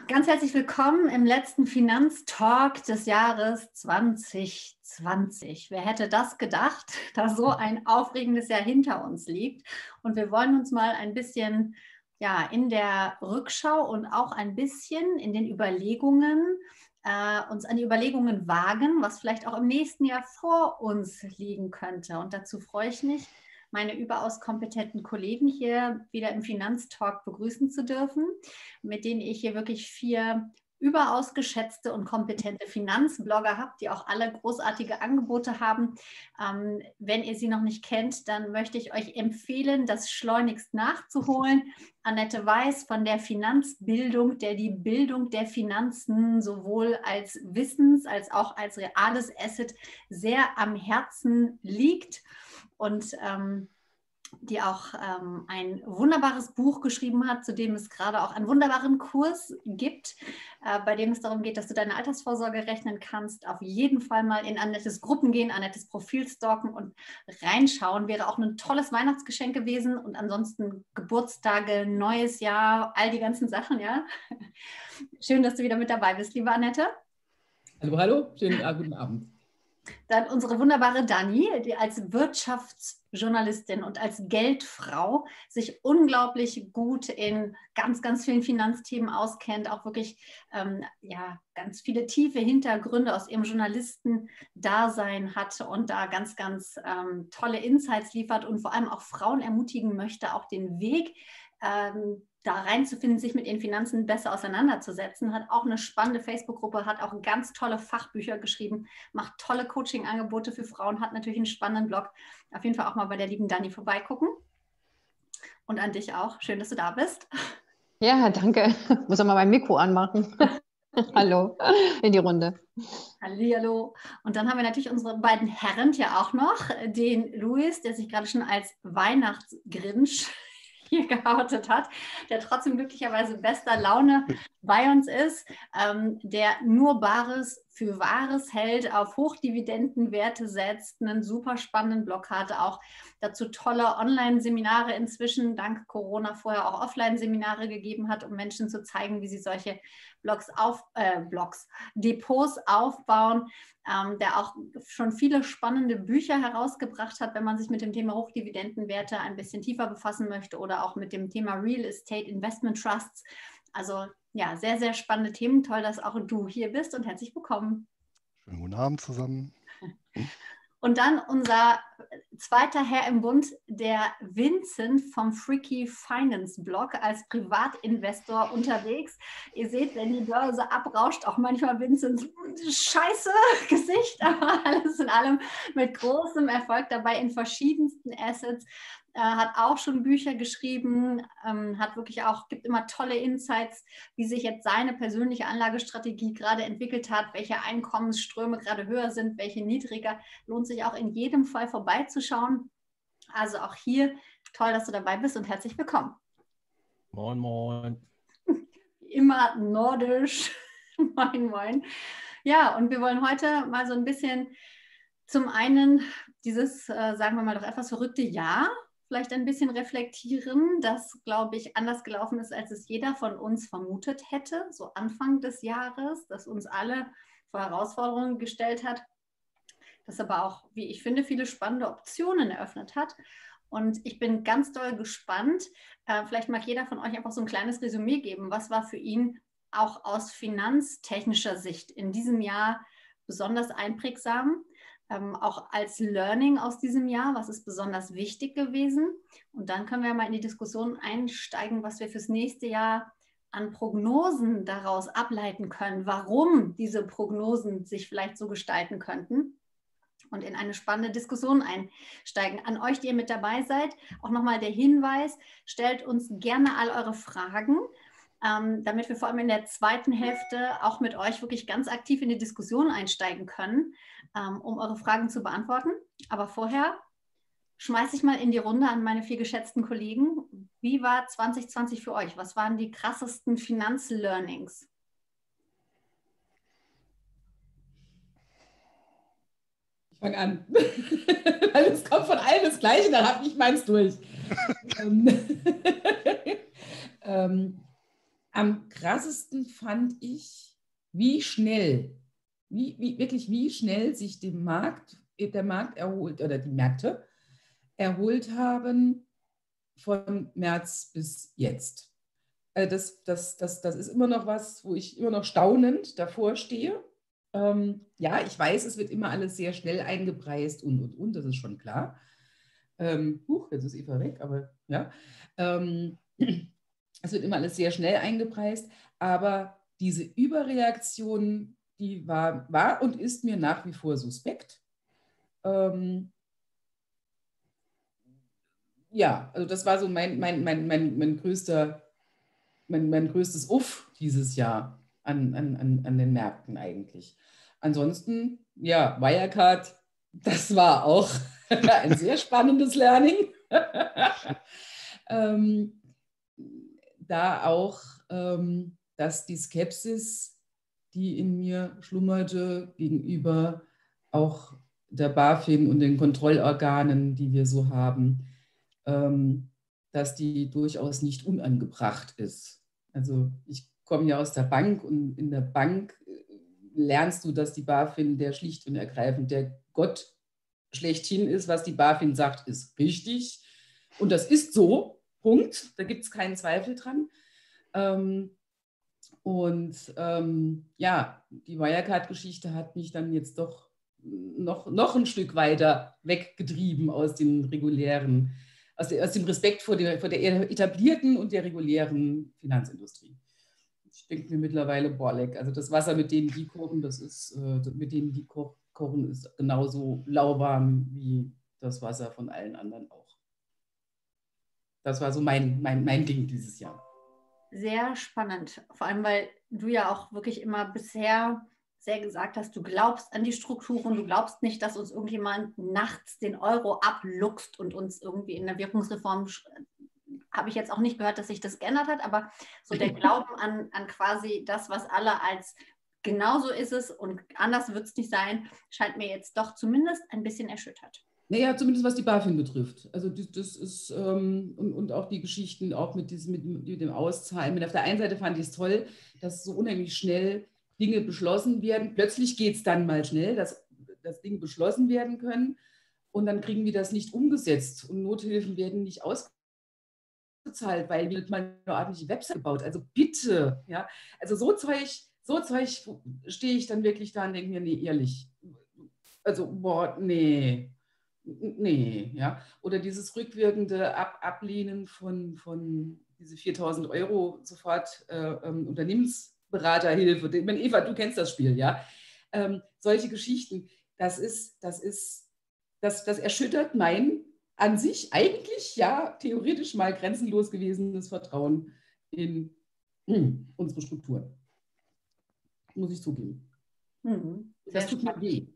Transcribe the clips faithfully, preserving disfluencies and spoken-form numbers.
Ganz herzlich willkommen im letzten Finanztalk des Jahres zwanzig zwanzig. Wer hätte das gedacht, dass so ein aufregendes Jahr hinter uns liegt? Und wir wollen uns mal ein bisschen ja, in der Rückschau und auch ein bisschen in den Überlegungen, äh, uns an die Überlegungen wagen, was vielleicht auch im nächsten Jahr vor uns liegen könnte. Und dazu freue ich mich, meine überaus kompetenten Kollegen hier wieder im Finanztalk begrüßen zu dürfen, mit denen ich hier wirklich vier überaus geschätzte und kompetente Finanzblogger habe, die auch alle großartige Angebote haben. Ähm, wenn ihr sie noch nicht kennt, dann möchte ich euch empfehlen, das schleunigst nachzuholen. Annette Weiß von der Finanzbildung, der die Bildung der Finanzen sowohl als Wissens- als auch als reales Asset sehr am Herzen liegt. Und ähm, die auch ähm, ein wunderbares Buch geschrieben hat, zu dem es gerade auch einen wunderbaren Kurs gibt, äh, bei dem es darum geht, dass du deine Altersvorsorge rechnen kannst. Auf jeden Fall mal in Annettes Gruppen gehen, Annettes Profil stalken und reinschauen. Wäre auch ein tolles Weihnachtsgeschenk gewesen und ansonsten Geburtstage, neues Jahr, all die ganzen Sachen, ja. Schön, dass du wieder mit dabei bist, liebe Annette. Hallo, hallo, schönen äh, guten Abend. Dann unsere wunderbare Dani, die als Wirtschaftsjournalistin und als Geldfrau sich unglaublich gut in ganz, ganz vielen Finanzthemen auskennt, auch wirklich ähm, ja, ganz viele tiefe Hintergründe aus ihrem Journalistendasein hat und da ganz, ganz ähm, tolle Insights liefert und vor allem auch Frauen ermutigen möchte, auch den Weg ähm, da reinzufinden, sich mit ihren Finanzen besser auseinanderzusetzen, hat auch eine spannende Facebook-Gruppe, hat auch ganz tolle Fachbücher geschrieben, macht tolle Coaching-Angebote für Frauen, hat natürlich einen spannenden Blog. Auf jeden Fall auch mal bei der lieben Dani vorbeigucken. Und an dich auch. Schön, dass du da bist. Ja, danke. Ich muss auch mal mein Mikro anmachen. Hallo in die Runde. Hallihallo. Und dann haben wir natürlich unsere beiden Herren hier auch noch. Den Luis, der sich gerade schon als Weihnachtsgrinch hier geoutet hat, der trotzdem glücklicherweise bester Laune bei uns ist, ähm, der nur Bares für Wahres hält, auf Hochdividendenwerte setzt, einen super spannenden Blog hatte, auch dazu tolle Online-Seminare inzwischen, dank Corona vorher auch Offline-Seminare gegeben hat, um Menschen zu zeigen, wie sie solche Blogs auf, äh, Blogs, Depots aufbauen, ähm, der auch schon viele spannende Bücher herausgebracht hat, wenn man sich mit dem Thema Hochdividendenwerte ein bisschen tiefer befassen möchte oder auch mit dem Thema Real Estate Investment Trusts. Also ja, sehr, sehr spannende Themen. Toll, dass auch du hier bist und herzlich willkommen. Schönen guten Abend zusammen. Und dann unser zweiter Herr im Bund, der Vincent vom Freaky Finance Blog als Privatinvestor unterwegs. Ihr seht, wenn die Börse abrauscht, auch manchmal Vincents scheiße Gesicht, aber alles in allem mit großem Erfolg dabei in verschiedensten Assets. Äh, hat auch schon Bücher geschrieben, ähm, hat wirklich auch, gibt immer tolle Insights, wie sich jetzt seine persönliche Anlagestrategie gerade entwickelt hat, welche Einkommensströme gerade höher sind, welche niedriger. Lohnt sich auch in jedem Fall vorbeizuschauen. Also auch hier toll, dass du dabei bist und herzlich willkommen. Moin, moin. Immer nordisch. Moin, moin. Ja, und wir wollen heute mal so ein bisschen zum einen dieses, äh, sagen wir mal, doch etwas verrückte Jahr vielleicht ein bisschen reflektieren, das, glaube ich, anders gelaufen ist, als es jeder von uns vermutet hätte, so Anfang des Jahres, das uns alle vor Herausforderungen gestellt hat, das aber auch, wie ich finde, viele spannende Optionen eröffnet hat. Und ich bin ganz doll gespannt, äh, vielleicht mag jeder von euch einfach so ein kleines Resümee geben, was war für ihn auch aus finanztechnischer Sicht in diesem Jahr besonders einprägsam, Ähm, auch als Learning aus diesem Jahr, was ist besonders wichtig gewesen? Und dann können wir mal in die Diskussion einsteigen, was wir fürs nächste Jahr an Prognosen daraus ableiten können, warum diese Prognosen sich vielleicht so gestalten könnten und in eine spannende Diskussion einsteigen. An euch, die ihr mit dabei seid, auch nochmal der Hinweis, stellt uns gerne all eure Fragen, Ähm, damit wir vor allem in der zweiten Hälfte auch mit euch wirklich ganz aktiv in die Diskussion einsteigen können, ähm, um eure Fragen zu beantworten. Aber vorher schmeiße ich mal in die Runde an meine vier geschätzten Kollegen. Wie war zwanzig zwanzig für euch? Was waren die krassesten Finanzlearnings? Ich fange an. Weil es kommt von allen das Gleiche, dann habe ich meins durch. ähm, Am krassesten fand ich, wie schnell, wie, wie, wirklich wie schnell sich dem Markt, der Markt erholt oder die Märkte erholt haben von März bis jetzt. Also das, das, das, das ist immer noch was, wo ich immer noch staunend davor stehe. Ähm, ja, ich weiß, es wird immer alles sehr schnell eingepreist und, und, und, das ist schon klar. Ähm, huch, jetzt ist Eva weg, aber ja. Ähm, es wird immer alles sehr schnell eingepreist, aber diese Überreaktion, die war, war und ist mir nach wie vor suspekt. Ähm, ja, also das war so mein, mein, mein, mein, mein, größter, mein, mein größtes Uff dieses Jahr an, an, an, an den Märkten eigentlich. Ansonsten, ja, Wirecard, das war auch ein sehr spannendes Learning. ähm, da auch, ähm, dass die Skepsis, die in mir schlummerte, gegenüber auch der BaFin und den Kontrollorganen, die wir so haben, ähm, dass die durchaus nicht unangebracht ist. Also ich komme ja aus der Bank und in der Bank lernst du, dass die BaFin der schlicht und ergreifend der Gott schlechthin ist. Was die BaFin sagt, ist richtig. Und das ist so, Punkt. Da gibt es keinen Zweifel dran. Ähm, und ähm, ja, die Wirecard-Geschichte hat mich dann jetzt doch noch, noch ein Stück weiter weggetrieben aus den regulären, aus, der, aus dem Respekt vor der, vor der etablierten und der regulären Finanzindustrie. Ich denke mir mittlerweile, boah, leck, also das Wasser, mit dem die kochen, das ist, äh, mit dem die ko kochen, ist genauso lauwarm wie das Wasser von allen anderen auch. Das war so mein, mein, mein Ding dieses Jahr. Sehr spannend, vor allem, weil du ja auch wirklich immer bisher sehr gesagt hast, du glaubst an die Strukturen, du glaubst nicht, dass uns irgendjemand nachts den Euro abluchst und uns irgendwie in der Wirkungsreform, habe ich jetzt auch nicht gehört, dass sich das geändert hat, aber so der Glauben an, an quasi das, was alle als genauso ist es und anders wird es nicht sein, scheint mir jetzt doch zumindest ein bisschen erschüttert. Naja, zumindest was die BaFin betrifft. Also das, das ist, ähm, und, und auch die Geschichten, auch mit, diesem, mit, mit dem Auszahlen. Auf der einen Seite fand ich es toll, dass so unheimlich schnell Dinge beschlossen werden. Plötzlich geht es dann mal schnell, dass, dass Dinge beschlossen werden können und dann kriegen wir das nicht umgesetzt und Nothilfen werden nicht ausgezahlt, weil wir mal eine ordentliche Website gebaut. Also bitte, ja, also so Zeug, so Zeug stehe ich dann wirklich da und denke mir, nee, ehrlich, also boah, nee. Nee, ja. Oder dieses rückwirkende Ab Ablehnen von, von diese viertausend Euro sofort äh, ähm, Unternehmensberaterhilfe. Ich meine, Eva, du kennst das Spiel, ja. Ähm, solche Geschichten, das ist, das ist, das, das erschüttert mein an sich eigentlich, ja, theoretisch mal grenzenlos gewesenes Vertrauen in hm, unsere Strukturen. Muss ich zugeben. Mhm. Das tut mir weh.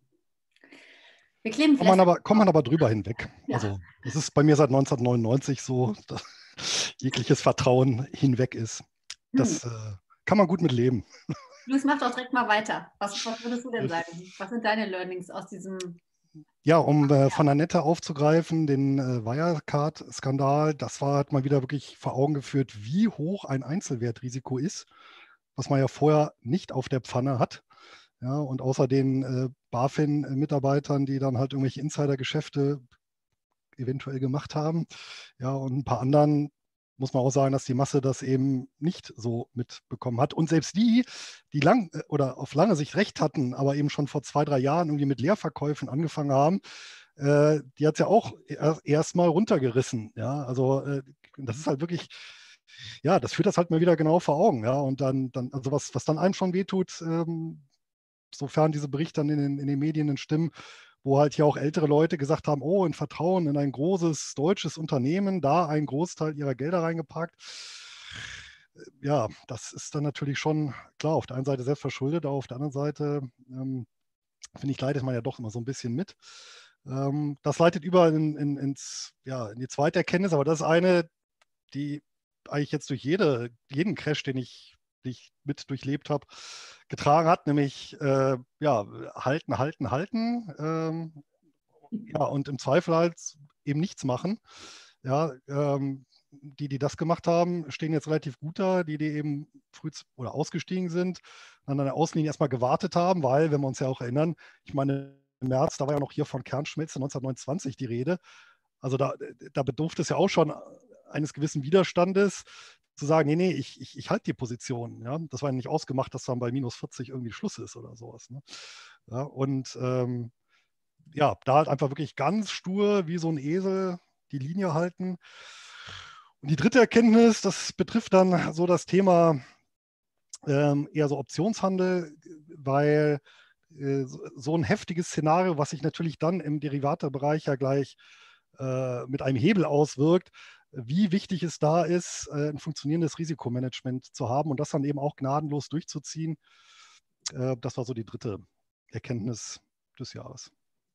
Wir kleben Kommt man, aber, kommt man aber drüber hinweg. Ja. Also das ist bei mir seit neunzehnhundertneunundneunzig so, dass jegliches Vertrauen hinweg ist. Das hm. äh, kann man gut mit leben. Luis, mach doch direkt mal weiter. Was, was würdest du denn sagen? Was sind deine Learnings aus diesem... Ja, um äh, von Annette aufzugreifen, den äh, Wirecard-Skandal, das war, hat mal wieder wirklich vor Augen geführt, wie hoch ein Einzelwertrisiko ist, was man ja vorher nicht auf der Pfanne hat. Ja, und außer den äh, BaFin-Mitarbeitern, die dann halt irgendwelche Insidergeschäfte eventuell gemacht haben, ja, und ein paar anderen, muss man auch sagen, dass die Masse das eben nicht so mitbekommen hat. Und selbst die, die lang oder auf lange Sicht recht hatten, aber eben schon vor zwei, drei Jahren irgendwie mit Leerverkäufen angefangen haben, äh, die hat es ja auch erst mal runtergerissen. Ja, also äh, das ist halt wirklich, ja, das führt das halt mal wieder genau vor Augen. Ja, und dann, dann also was, was dann einem schon wehtut, ähm, sofern diese Berichte dann in den, in den Medien stimmen, wo halt hier auch ältere Leute gesagt haben, oh, in Vertrauen in ein großes deutsches Unternehmen, da einen Großteil ihrer Gelder reingepackt. Ja, das ist dann natürlich schon, klar, auf der einen Seite selbst verschuldet, aber auf der anderen Seite, ähm, finde ich, leidet man ja doch immer so ein bisschen mit. Ähm, das leitet über in, in, ins, ja, in die zweite Erkenntnis, aber das ist eine, die eigentlich jetzt durch jede, jeden Crash, den ich die ich mit durchlebt habe, getragen hat, nämlich äh, ja, halten, halten, halten ähm, ja, und im Zweifel halt eben nichts machen. Ja, ähm, die, die das gemacht haben, stehen jetzt relativ gut da, die, die eben früh oder ausgestiegen sind, dann an der Außenlinie erstmal gewartet haben, weil, wenn wir uns ja auch erinnern, ich meine, im März, da war ja noch hier von Kernschmelze neunzehnhundertneunundzwanzig die Rede. Also da, da bedurfte es ja auch schon eines gewissen Widerstandes, zu sagen, nee, nee, ich, ich, ich halte die Position. Ja? Das war ja nicht ausgemacht, dass dann bei minus vierzig irgendwie Schluss ist oder sowas. Ne? Ja, und ähm, ja, da halt einfach wirklich ganz stur wie so ein Esel die Linie halten. Und die dritte Erkenntnis, das betrifft dann so das Thema ähm, eher so Optionshandel, weil äh, so ein heftiges Szenario, was sich natürlich dann im Derivatebereich ja gleich äh, mit einem Hebel auswirkt, wie wichtig es da ist, äh, ein funktionierendes Risikomanagement zu haben und das dann eben auch gnadenlos durchzuziehen. Äh, das war so die dritte Erkenntnis des Jahres.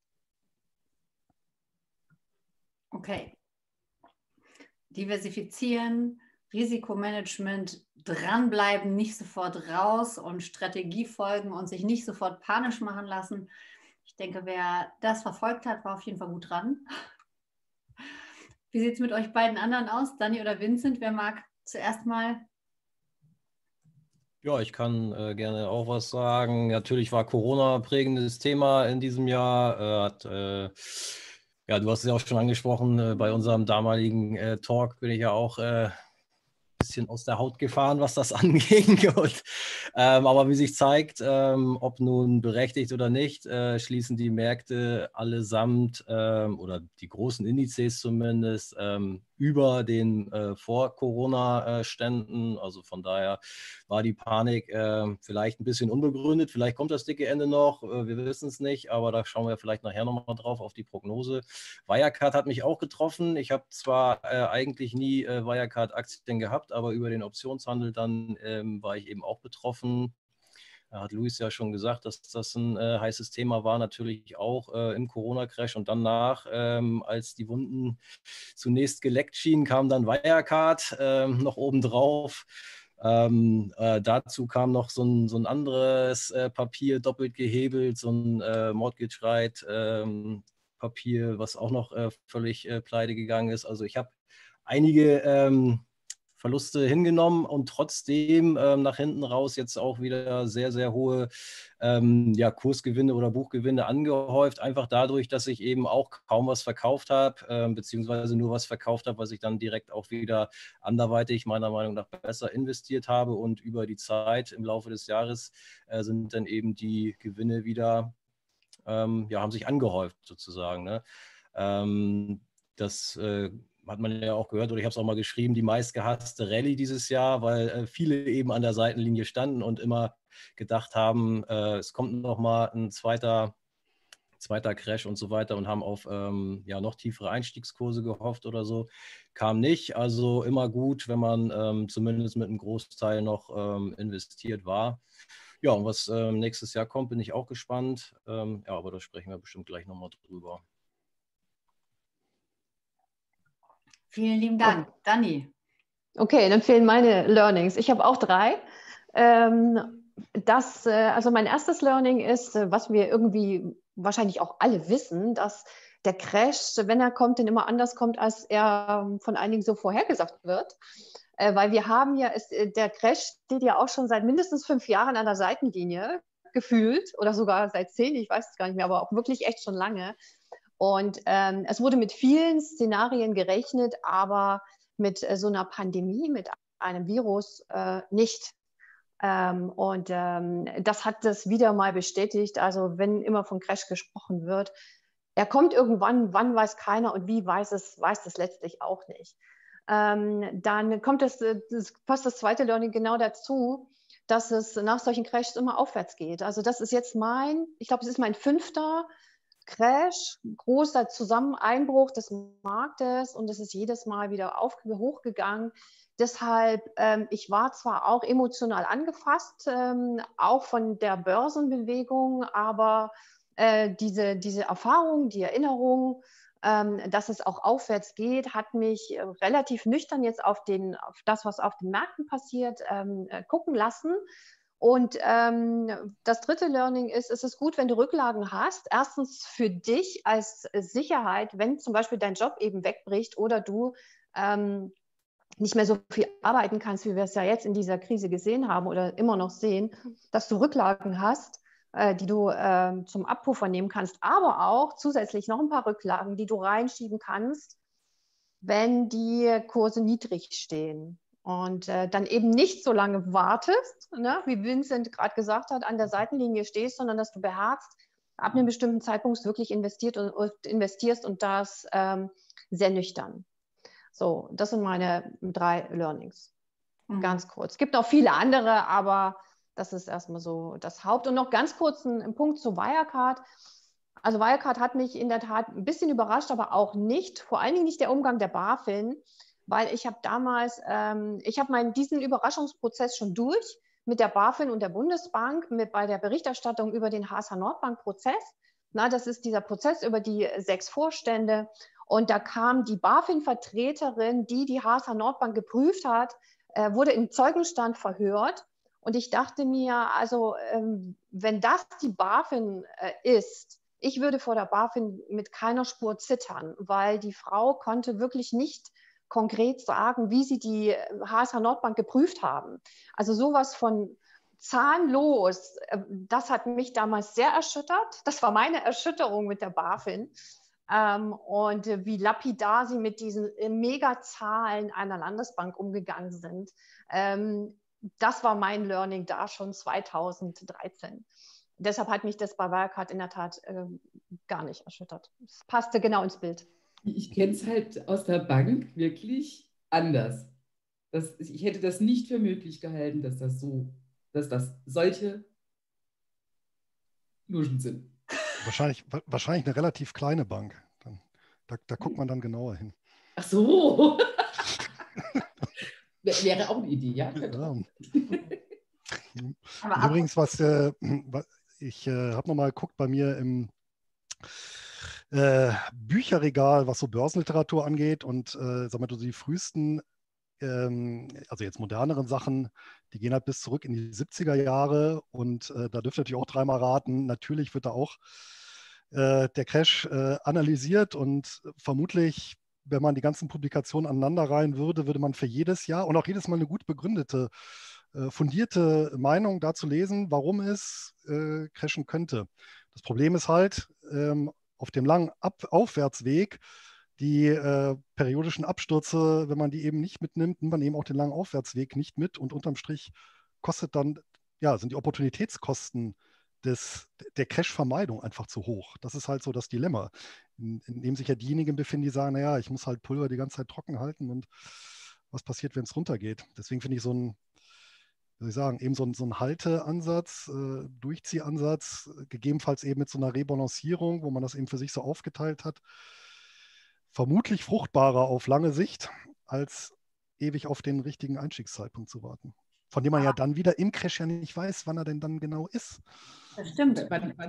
Okay. Diversifizieren, Risikomanagement, dranbleiben, nicht sofort raus und Strategie folgen und sich nicht sofort panisch machen lassen. Ich denke, wer das verfolgt hat, war auf jeden Fall gut dran. Wie sieht es mit euch beiden anderen aus, Dani oder Vincent? Wer mag zuerst mal? Ja, ich kann äh, gerne auch was sagen. Natürlich war Corona ein prägendes Thema in diesem Jahr. Äh, hat, äh, ja, du hast es ja auch schon angesprochen, äh, bei unserem damaligen äh, Talk bin ich ja auch äh, bisschen aus der Haut gefahren, was das anging. Und, ähm, aber wie sich zeigt, ähm, ob nun berechtigt oder nicht, äh, schließen die Märkte allesamt ähm, oder die großen Indizes zumindest ähm, über den äh, Vor-Corona-Ständen. Also von daher war die Panik äh, vielleicht ein bisschen unbegründet. Vielleicht kommt das dicke Ende noch, äh, wir wissen es nicht, aber da schauen wir vielleicht nachher nochmal drauf auf die Prognose. Wirecard hat mich auch getroffen. Ich habe zwar äh, eigentlich nie äh, Wirecard-Aktien gehabt, aber über den Optionshandel dann ähm, war ich eben auch betroffen. Da hat Luis ja schon gesagt, dass das ein äh, heißes Thema war, natürlich auch äh, im Corona-Crash und danach, ähm, als die Wunden zunächst geleckt schienen, kam dann Wirecard ähm, noch obendrauf. Ähm, äh, dazu kam noch so ein, so ein anderes äh, Papier, doppelt gehebelt, so ein äh, Mortgage Right ähm, Papier, was auch noch äh, völlig äh, pleite gegangen ist. Also ich habe einige ähm, Verluste hingenommen und trotzdem ähm, nach hinten raus jetzt auch wieder sehr, sehr hohe ähm, ja, Kursgewinne oder Buchgewinne angehäuft. Einfach dadurch, dass ich eben auch kaum was verkauft habe, ähm, beziehungsweise nur was verkauft habe, was ich dann direkt auch wieder anderweitig meiner Meinung nach besser investiert habe. Und über die Zeit im Laufe des Jahres äh, sind dann eben die Gewinne wieder, ähm, ja, haben sich angehäuft sozusagen. Ne? Ähm, das äh, hat man ja auch gehört, oder ich habe es auch mal geschrieben, die meistgehasste Rallye dieses Jahr, weil äh, viele eben an der Seitenlinie standen und immer gedacht haben, äh, es kommt noch mal ein zweiter, zweiter Crash und so weiter und haben auf ähm, ja, noch tiefere Einstiegskurse gehofft oder so. Kam nicht, also immer gut, wenn man ähm, zumindest mit einem Großteil noch ähm, investiert war. Ja, und was ähm, nächstes Jahr kommt, bin ich auch gespannt. Ähm, ja, aber da sprechen wir bestimmt gleich nochmal drüber. Vielen lieben Dank. Oh. Dani. Okay, dann fehlen meine Learnings. Ich habe auch drei. Ähm, das, äh, also mein erstes Learning ist, äh, was wir irgendwie wahrscheinlich auch alle wissen, dass der Crash, wenn er kommt, dann immer anders kommt, als er ähm, von einigen so vorhergesagt wird. Äh, weil wir haben ja, ist, der Crash steht ja auch schon seit mindestens fünf Jahren an der Seitenlinie gefühlt oder sogar seit zehn, ich weiß es gar nicht mehr, aber auch wirklich echt schon lange. Und ähm, es wurde mit vielen Szenarien gerechnet, aber mit äh, so einer Pandemie, mit einem Virus äh, nicht. Ähm, und ähm, das hat das wieder mal bestätigt. Also wenn immer von Crash gesprochen wird, er kommt irgendwann, wann weiß keiner und wie weiß es, weiß das letztlich auch nicht. Ähm, dann kommt das, das, passt das zweite Learning genau dazu, dass es nach solchen Crashs immer aufwärts geht. Also das ist jetzt mein, ich glaube, es ist mein fünfter Crash, großer Zusammeneinbruch des Marktes und es ist jedes Mal wieder auf, hochgegangen. Deshalb, ähm, ich war zwar auch emotional angefasst, ähm, auch von der Börsenbewegung, aber äh, diese, diese Erfahrung, die Erinnerung, ähm, dass es auch aufwärts geht, hat mich äh, relativ nüchtern jetzt auf, den, auf das, was auf den Märkten passiert, ähm, äh, gucken lassen. Und ähm, das dritte Learning ist, es ist gut, wenn du Rücklagen hast. Erstens für dich als Sicherheit, wenn zum Beispiel dein Job eben wegbricht oder du ähm, nicht mehr so viel arbeiten kannst, wie wir es ja jetzt in dieser Krise gesehen haben oder immer noch sehen, dass du Rücklagen hast, äh, die du äh, zum Abpuffer nehmen kannst, aber auch zusätzlich noch ein paar Rücklagen, die du reinschieben kannst, wenn die Kurse niedrig stehen. Und äh, dann eben nicht so lange wartest, ne, wie Vincent gerade gesagt hat, an der Seitenlinie stehst, sondern dass du beherzt, ab einem bestimmten Zeitpunkt wirklich investiert und, und investierst und das ähm, sehr nüchtern. So, das sind meine drei Learnings. Mhm. Ganz kurz. Es gibt noch viele andere, aber das ist erstmal so das Haupt. Und noch ganz kurz ein, ein Punkt zu Wirecard. Also Wirecard hat mich in der Tat ein bisschen überrascht, aber auch nicht. Vor allen Dingen nicht der Umgang der BaFin, weil ich habe damals, ähm, ich habe meinen diesen Überraschungsprozess schon durch mit der BaFin und der Bundesbank, mit bei der Berichterstattung über den H S H Nordbank-Prozess. Na, das ist dieser Prozess über die sechs Vorstände. Und da kam die BaFin-Vertreterin, die die H S H Nordbank geprüft hat, äh, wurde im Zeugenstand verhört. Und ich dachte mir, also ähm, wenn das die BaFin äh, ist, ich würde vor der BaFin mit keiner Spur zittern, weil die Frau konnte wirklich nicht konkret sagen, wie sie die H S H Nordbank geprüft haben. Also sowas von zahnlos, das hat mich damals sehr erschüttert. Das war meine Erschütterung mit der BaFin. Und wie lapidar sie mit diesen Megazahlen einer Landesbank umgegangen sind. Das war mein Learning da schon zweitausenddreizehn. Deshalb hat mich das bei Wirecard in der Tat gar nicht erschüttert. Es passte genau ins Bild. Ich kenne es halt aus der Bank wirklich anders. Das, ich hätte das nicht für möglich gehalten, dass das so, dass das solche Luschen sind. Wahrscheinlich, wahrscheinlich eine relativ kleine Bank. Dann, da, da guckt man dann genauer hin. Ach so. Wäre auch eine Idee, ja. ja. Übrigens, was äh, ich äh, habe nochmal geguckt bei mir im Äh, Bücherregal, was so Börsenliteratur angeht und äh, sag mal, die frühesten, ähm, also jetzt moderneren Sachen, die gehen halt bis zurück in die siebziger Jahre und äh, da dürft ihr natürlich auch dreimal raten. Natürlich wird da auch äh, der Crash äh, analysiert und vermutlich, wenn man die ganzen Publikationen aneinanderreihen würde, würde man für jedes Jahr und auch jedes Mal eine gut begründete, äh, fundierte Meinung dazu lesen, warum es äh, crashen könnte. Das Problem ist halt, ähm, auf dem langen Ab- Aufwärtsweg die äh, periodischen Abstürze, wenn man die eben nicht mitnimmt, nimmt man eben auch den langen Aufwärtsweg nicht mit und unterm Strich kostet dann, ja, sind die Opportunitätskosten des, der Crash-Vermeidung einfach zu hoch. Das ist halt so das Dilemma, in, in dem sich ja diejenigen befinden, die sagen, naja, ich muss halt Pulver die ganze Zeit trocken halten und was passiert, wenn es runtergeht. Deswegen finde ich so ein wie soll ich sagen, eben so ein, so ein Halteansatz, äh, Durchziehansatz, gegebenenfalls eben mit so einer Rebalancierung, wo man das eben für sich so aufgeteilt hat, vermutlich fruchtbarer auf lange Sicht, als ewig auf den richtigen Einstiegszeitpunkt zu warten. Von dem man ja dann wieder im Crash ja nicht weiß, wann er denn dann genau ist. Das stimmt.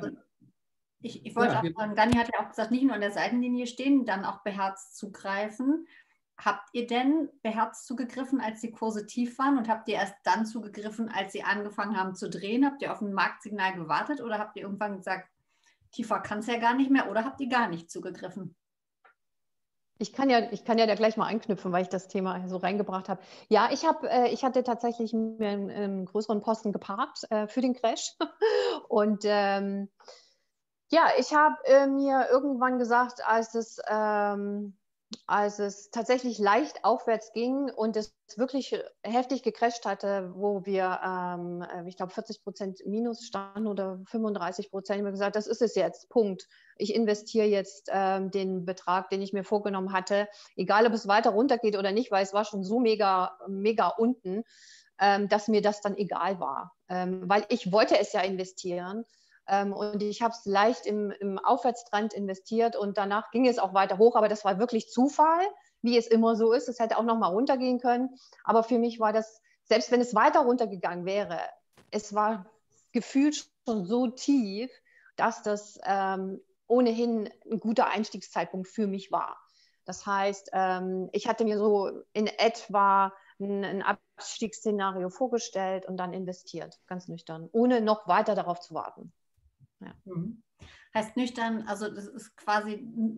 Ich, ich wollte ja, auch sagen, Dani hat ja auch gesagt, nicht nur an der Seitenlinie stehen, dann auch beherzt zugreifen. Habt ihr denn beherzt zugegriffen, als die Kurse tief waren und habt ihr erst dann zugegriffen, als sie angefangen haben zu drehen? Habt ihr auf ein Marktsignal gewartet oder habt ihr irgendwann gesagt, tiefer kann es ja gar nicht mehr oder habt ihr gar nicht zugegriffen? Ich kann ja, ich kann ja da gleich mal anknüpfen, weil ich das Thema so reingebracht habe. Ja, ich, hab, äh, ich hatte tatsächlich mir einen, einen größeren Posten geparkt äh, für den Crash und ähm, ja, ich habe äh, mir irgendwann gesagt, als es ähm, als es tatsächlich leicht aufwärts ging und es wirklich heftig gecrasht hatte, wo wir, ähm, ich glaube, vierzig Prozent minus standen oder fünfunddreißig Prozent, ich habe gesagt, das ist es jetzt, Punkt. Ich investiere jetzt ähm, den Betrag, den ich mir vorgenommen hatte, egal ob es weiter runtergeht oder nicht, weil es war schon so mega, mega unten, ähm, dass mir das dann egal war, ähm, weil ich wollte es ja investieren. Ähm, und ich habe es leicht im, im Aufwärtstrend investiert und danach ging es auch weiter hoch, aber das war wirklich Zufall, wie es immer so ist. Es hätte auch noch mal runtergehen können, aber für mich war das, selbst wenn es weiter runtergegangen wäre, es war gefühlt schon so tief, dass das ähm, ohnehin ein guter Einstiegszeitpunkt für mich war. Das heißt, ähm, ich hatte mir so in etwa ein, ein Abstiegsszenario vorgestellt und dann investiert, ganz nüchtern, ohne noch weiter darauf zu warten. Ja. Heißt nüchtern, also das ist quasi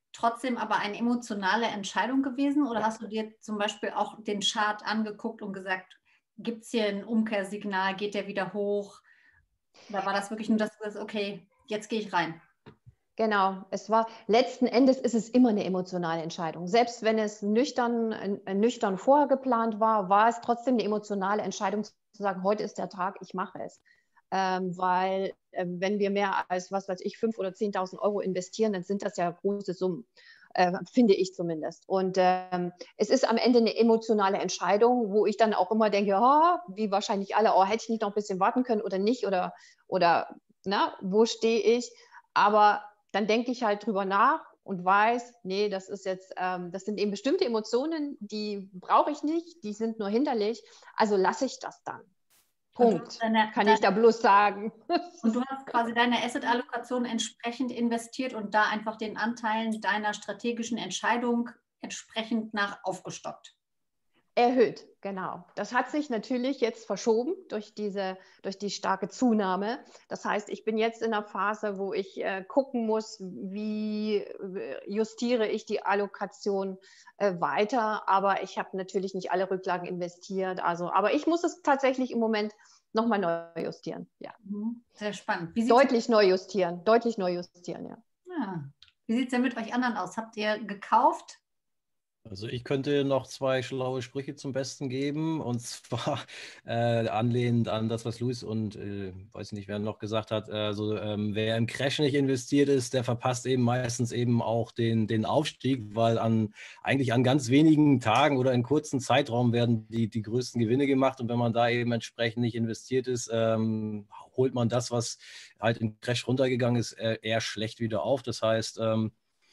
trotzdem aber eine emotionale Entscheidung gewesen? Oder hast du dir zum Beispiel auch den Chart angeguckt und gesagt, gibt es hier ein Umkehrsignal, geht der wieder hoch? Oder war das wirklich nur, dass du sagst, okay, jetzt gehe ich rein? Genau, es war, letzten Endes ist es immer eine emotionale Entscheidung. Selbst wenn es nüchtern, äh, nüchtern vorher geplant war, war es trotzdem eine emotionale Entscheidung zu sagen, heute ist der Tag, ich mache es. Ähm, weil äh, wenn wir mehr als, was weiß ich, fünf oder zehntausend Euro investieren, dann sind das ja große Summen, äh, finde ich zumindest. Und ähm, es ist am Ende eine emotionale Entscheidung, wo ich dann auch immer denke, oh, wie wahrscheinlich alle, oh, hätte ich nicht noch ein bisschen warten können oder nicht, oder, oder na, wo stehe ich? Aber dann denke ich halt drüber nach und weiß, nee, das ist jetzt, ähm, das sind eben bestimmte Emotionen, die brauche ich nicht, die sind nur hinderlich, also lasse ich das dann. Punkt. Deine, Kann deine, ich da bloß sagen. Und du hast quasi deine Asset-Allokation entsprechend investiert und da einfach den Anteilen deiner strategischen Entscheidung entsprechend nach aufgestockt. Erhöht, genau. Das hat sich natürlich jetzt verschoben durch diese, durch die starke Zunahme. Das heißt, ich bin jetzt in einer Phase, wo ich äh, gucken muss, wie justiere ich die Allokation äh, weiter. Aber ich habe natürlich nicht alle Rücklagen investiert. Also, aber ich muss es tatsächlich im Moment nochmal neu justieren. Ja. Sehr spannend. Wie deutlich neu justieren, deutlich neu justieren, ja. ja. Wie sieht es denn mit euch anderen aus? Habt ihr gekauft? Also ich könnte noch zwei schlaue Sprüche zum Besten geben, und zwar äh, anlehnend an das, was Luis und äh, weiß nicht, wer noch gesagt hat, also ähm, wer im Crash nicht investiert ist, der verpasst eben meistens eben auch den, den Aufstieg, weil an eigentlich an ganz wenigen Tagen oder in kurzen Zeitraum werden die, die größten Gewinne gemacht, und wenn man da eben entsprechend nicht investiert ist, ähm, holt man das, was halt im Crash runtergegangen ist, eher schlecht wieder auf. Das heißt, ähm,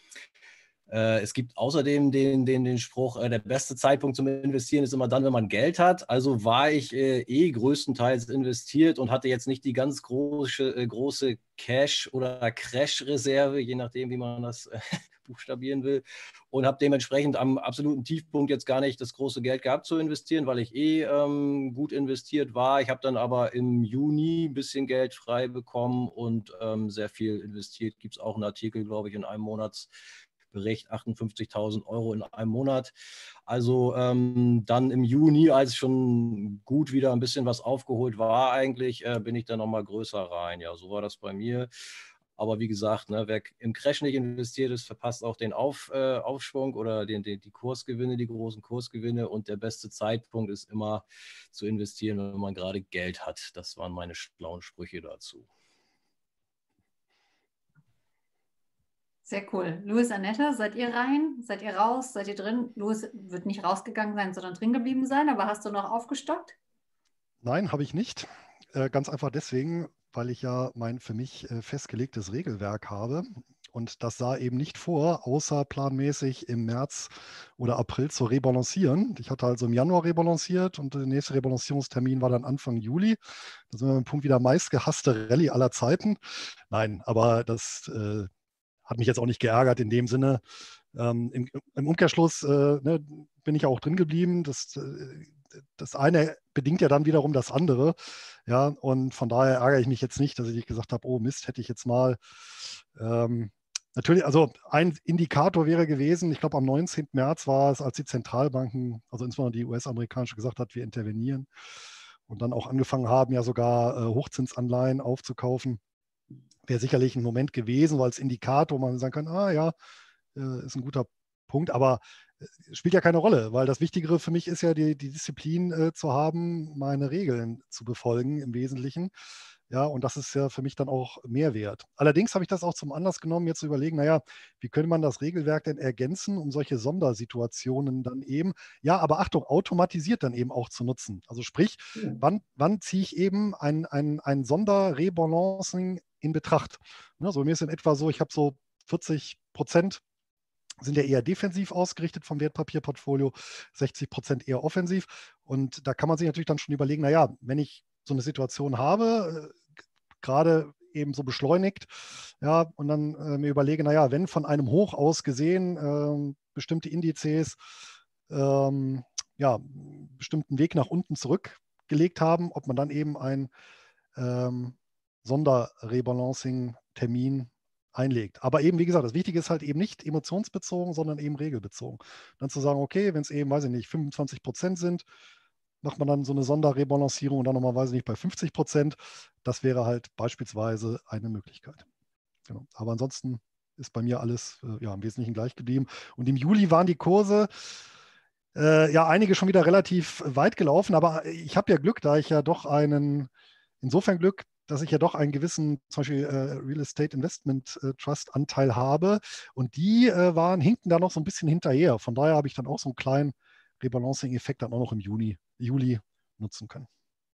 es gibt außerdem den, den, den Spruch, äh, der beste Zeitpunkt zum Investieren ist immer dann, wenn man Geld hat. Also war ich äh, eh größtenteils investiert und hatte jetzt nicht die ganz große, äh, große Cash- oder Crash-Reserve, je nachdem, wie man das äh, buchstabieren will. Und habe dementsprechend am absoluten Tiefpunkt jetzt gar nicht das große Geld gehabt zu investieren, weil ich eh ähm, gut investiert war. Ich habe dann aber im Juni ein bisschen Geld frei bekommen und ähm, sehr viel investiert. Gibt es auch einen Artikel, glaube ich, in einem Monats Bericht, achtundfünfzigtausend Euro in einem Monat. Also ähm, dann im Juni, als schon gut wieder ein bisschen was aufgeholt war eigentlich, äh, bin ich dann nochmal größer rein. Ja, so war das bei mir. Aber wie gesagt, ne, wer im Crash nicht investiert ist, verpasst auch den Auf, äh, Aufschwung oder den, den, die Kursgewinne, die großen Kursgewinne. Und der beste Zeitpunkt ist immer zu investieren, wenn man gerade Geld hat. Das waren meine schlauen Sprüche dazu. Sehr cool. Luis, Annette, seid ihr rein? Seid ihr raus? Seid ihr drin? Luis wird nicht rausgegangen sein, sondern drin geblieben sein, aber hast du noch aufgestockt? Nein, habe ich nicht. Äh, ganz einfach deswegen, weil ich ja mein für mich äh, festgelegtes Regelwerk habe. Und das sah eben nicht vor, außer planmäßig im März oder April zu rebalancieren. Ich hatte also im Januar rebalanciert und der nächste Rebalancierungstermin war dann Anfang Juli. Da sind wir beim Punkt wieder meistgehasste Rallye aller Zeiten. Nein, aber das äh, hat mich jetzt auch nicht geärgert in dem Sinne. Ähm, im, im, Umkehrschluss äh, ne, bin ich ja auch drin geblieben. Das, äh, das eine bedingt ja dann wiederum das andere. Ja, und von daher ärgere ich mich jetzt nicht, dass ich nicht gesagt habe, oh Mist, hätte ich jetzt mal. Ähm, natürlich, also ein Indikator wäre gewesen, ich glaube am neunzehnten März war es, als die Zentralbanken, also insbesondere die U S-amerikanische, gesagt hat, wir intervenieren und dann auch angefangen haben, ja sogar äh, Hochzinsanleihen aufzukaufen. Wäre sicherlich ein Moment gewesen, weil als Indikator man sagen kann, ah ja, äh, ist ein guter Punkt, aber äh, spielt ja keine Rolle, weil das Wichtigere für mich ist ja die, die Disziplin äh, zu haben, meine Regeln zu befolgen im Wesentlichen. Ja, und das ist ja für mich dann auch Mehrwert. Allerdings habe ich das auch zum Anlass genommen, jetzt zu überlegen, naja, wie könnte man das Regelwerk denn ergänzen, um solche Sondersituationen dann eben, ja, aber Achtung, automatisiert dann eben auch zu nutzen. Also sprich, wann, wann ziehe ich eben ein, ein, ein Sonderrebalancing in Betracht? Ne, so mir ist in etwa so, ich habe so vierzig Prozent sind ja eher defensiv ausgerichtet vom Wertpapierportfolio, sechzig Prozent eher offensiv. Und da kann man sich natürlich dann schon überlegen, naja, wenn ich so eine Situation habe, äh, gerade eben so beschleunigt, ja, und dann äh, mir überlege, naja, wenn von einem Hoch aus gesehen äh, bestimmte Indizes ähm, ja, bestimmten Weg nach unten zurückgelegt haben, ob man dann eben ein ähm, Sonderrebalancing-Termin einlegt. Aber eben, wie gesagt, das Wichtige ist halt eben nicht emotionsbezogen, sondern eben regelbezogen. Dann zu sagen, okay, wenn es eben, weiß ich nicht, fünfundzwanzig Prozent sind, macht man dann so eine Sonderrebalancierung und dann nochmal, weiß ich nicht, bei fünfzig Prozent. Das wäre halt beispielsweise eine Möglichkeit. Genau. Aber ansonsten ist bei mir alles äh, ja, im Wesentlichen gleich geblieben. Und im Juli waren die Kurse äh, ja einige schon wieder relativ weit gelaufen, aber ich habe ja Glück, da ich ja doch einen, insofern Glück, dass ich ja doch einen gewissen, zum Beispiel äh, Real Estate Investment äh, Trust Anteil habe und die äh, waren, hinkten da noch so ein bisschen hinterher. Von daher habe ich dann auch so einen kleinen Rebalancing-Effekt dann auch noch im Juni, Juli nutzen können.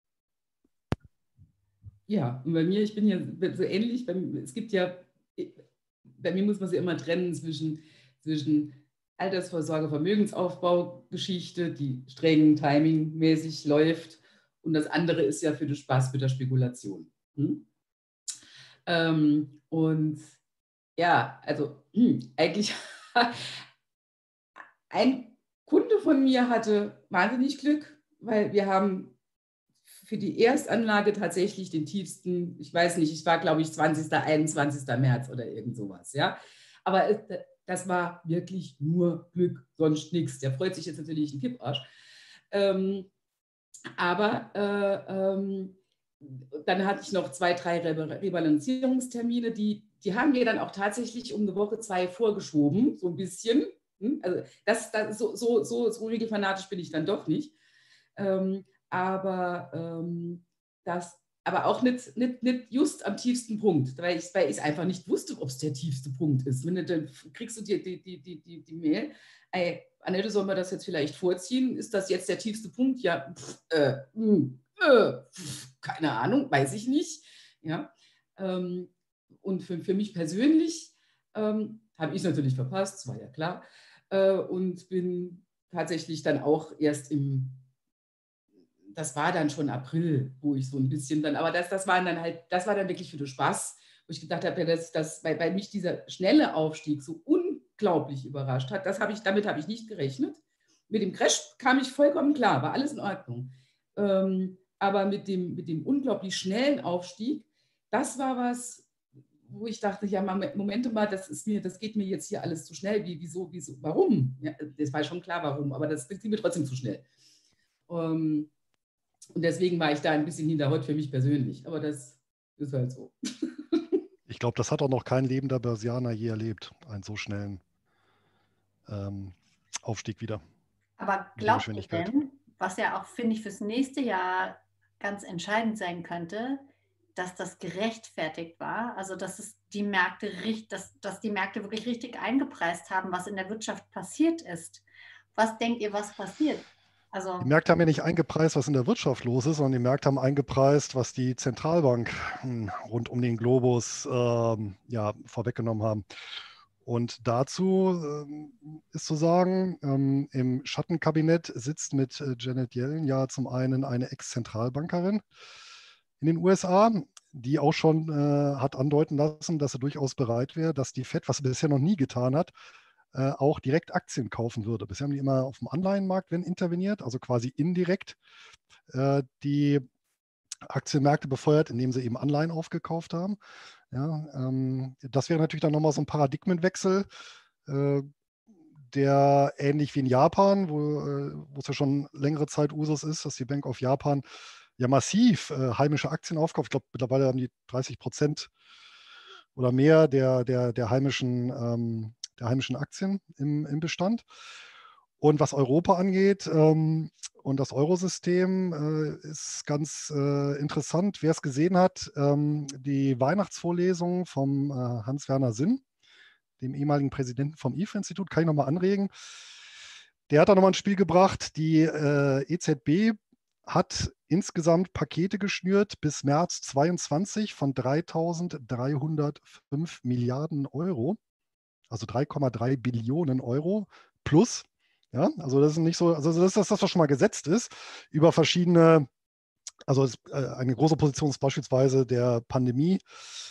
Ja, und bei mir, ich bin ja so ähnlich, bei, es gibt ja, bei mir muss man sich immer trennen zwischen, zwischen Altersvorsorge, Vermögensaufbau, Geschichte, die streng timingmäßig läuft und das andere ist ja für den Spaß, für die Spekulation. Hm? Ähm, und ja, also hm, eigentlich ein Kunde von mir hatte wahnsinnig Glück, weil wir haben für die Erstanlage tatsächlich den tiefsten, ich weiß nicht, ich war glaube ich zwanzigster, einundzwanzigster März oder irgend sowas, ja. Aber es, das war wirklich nur Glück, sonst nichts. Der freut sich jetzt natürlich einen Kipparsch. Ähm, aber äh, ähm, dann hatte ich noch zwei, drei Rebalancierungstermine, die, die haben wir dann auch tatsächlich um eine Woche, zwei vorgeschoben, so ein bisschen. Also das, das, so, so, so, so regelfanatisch bin ich dann doch nicht. Ähm, aber, ähm, das, aber auch nicht, nicht, nicht just am tiefsten Punkt, weil ich es einfach nicht wusste, ob es der tiefste Punkt ist. Wenn du, dann kriegst du die, die, die, die, die, die Mail, ey, Annette, sollen wir das jetzt vielleicht vorziehen? Ist das jetzt der tiefste Punkt? Ja, pff, äh, mh, äh, pff, keine Ahnung, weiß ich nicht. Ja, ähm, und für, für mich persönlich ähm, habe ich es natürlich verpasst, das war ja klar, äh, und bin tatsächlich dann auch erst im das war dann schon April, wo ich so ein bisschen dann, aber das, das waren dann halt, das war dann wirklich für den Spaß, wo ich gedacht habe, dass, dass bei, bei mich dieser schnelle Aufstieg so unglaublich überrascht hat. Das habe ich, damit habe ich nicht gerechnet. Mit dem Crash kam ich vollkommen klar, war alles in Ordnung. Ähm, aber mit dem, mit dem unglaublich schnellen Aufstieg, das war was, wo ich dachte, ja, Moment mal, das ist mir, das geht mir jetzt hier alles zu schnell. Wie, wieso, wieso, warum? Ja, das war schon klar, warum, aber das geht mir trotzdem zu schnell. Ähm, Und deswegen war ich da ein bisschen hinterhot für mich persönlich. Aber das ist halt so. Ich glaube, das hat auch noch kein lebender Börsianer je erlebt, einen so schnellen ähm, Aufstieg wieder. Aber glaubt ihr denn, was ja auch, finde ich, fürs nächste Jahr ganz entscheidend sein könnte, dass das gerechtfertigt war? Also, dass es die Märkte, dass, dass die Märkte wirklich richtig eingepreist haben, was in der Wirtschaft passiert ist. Was denkt ihr, was passiert? Also, die Märkte haben ja nicht eingepreist, was in der Wirtschaft los ist, sondern die Märkte haben eingepreist, was die Zentralbank rund um den Globus ähm, ja, vorweggenommen haben. Und dazu ähm, ist zu sagen, ähm, im Schattenkabinett sitzt mit äh, Janet Yellen ja zum einen eine Ex-Zentralbankerin in den U S A, die auch schon äh, hat andeuten lassen, dass sie durchaus bereit wäre, dass die Fed, was sie bisher noch nie getan hat, äh, auch direkt Aktien kaufen würde. Bisher haben die immer auf dem Anleihenmarkt wenn interveniert, also quasi indirekt äh, die Aktienmärkte befeuert, indem sie eben Anleihen aufgekauft haben. Ja, ähm, das wäre natürlich dann nochmal so ein Paradigmenwechsel, äh, der ähnlich wie in Japan, wo, äh, wo es ja schon längere Zeit Usus ist, dass die Bank of Japan ja massiv äh, heimische Aktien aufkauft. Ich glaube, mittlerweile haben die dreißig Prozent oder mehr der, der, der, heimischen, ähm, der heimischen Aktien im, im Bestand. Und was Europa angeht ähm, und das Eurosystem, äh, ist ganz äh, interessant. Wer es gesehen hat, ähm, die Weihnachtsvorlesung vom äh, Hans-Werner Sinn, dem ehemaligen Präsidenten vom I F A-Institut, kann ich nochmal anregen. Der hat da nochmal ein Spiel gebracht. Die äh, E Z B hat insgesamt Pakete geschnürt bis März zweiundzwanzig von dreitausenddreihundertfünf Milliarden Euro, also drei Komma drei Billionen Euro plus. Ja, also das ist nicht so, also das ist das, was schon mal gesetzt ist, über verschiedene, also es, äh, eine große Position ist beispielsweise der Pandemie,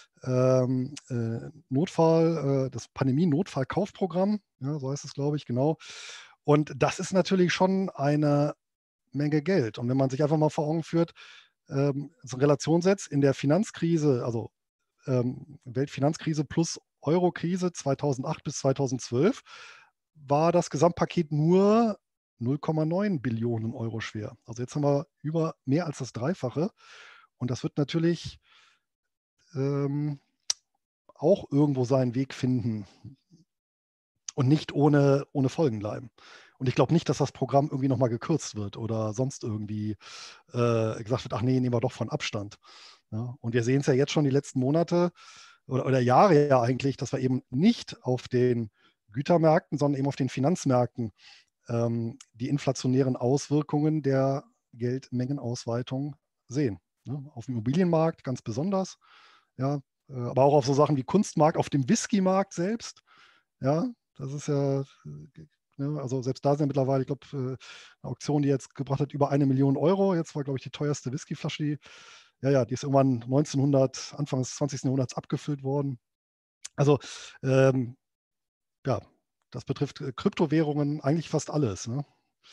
ähm, äh, Notfall, äh, das Pandemie-Notfallkaufprogramm, ja, so heißt es, glaube ich, genau. Und das ist natürlich schon eine Menge Geld. Und wenn man sich einfach mal vor Augen führt, ähm, so eine Relation setzt, in der Finanzkrise, also ähm, Weltfinanzkrise plus Euro-Krise zweitausendacht bis zweitausendzwölf war das Gesamtpaket nur null Komma neun Billionen Euro schwer. Also jetzt haben wir über mehr als das Dreifache. Und das wird natürlich ähm, auch irgendwo seinen Weg finden und nicht ohne, ohne Folgen bleiben. Und ich glaube nicht, dass das Programm irgendwie nochmal gekürzt wird oder sonst irgendwie äh, gesagt wird, ach nee, nehmen wir doch von Abstand. Ja, und wir sehen es ja jetzt schon die letzten Monate oder, oder Jahre ja eigentlich, dass wir eben nicht auf den Gütermärkten, sondern eben auf den Finanzmärkten ähm, die inflationären Auswirkungen der Geldmengenausweitung sehen. Ne? Auf dem Immobilienmarkt ganz besonders, ja, äh, aber auch auf so Sachen wie Kunstmarkt, auf dem Whiskymarkt selbst. Ja, das ist ja, ne, also selbst da sind ja mittlerweile, ich glaube, eine Auktion, die jetzt gebracht hat, über eine Million Euro. Jetzt war, glaube ich, die teuerste Whiskyflasche, die, ja, ja, die ist irgendwann neunzehnhundert, Anfang des zwanzigsten Jahrhunderts abgefüllt worden. Also, ähm, ja, das betrifft Kryptowährungen eigentlich fast alles. Ne?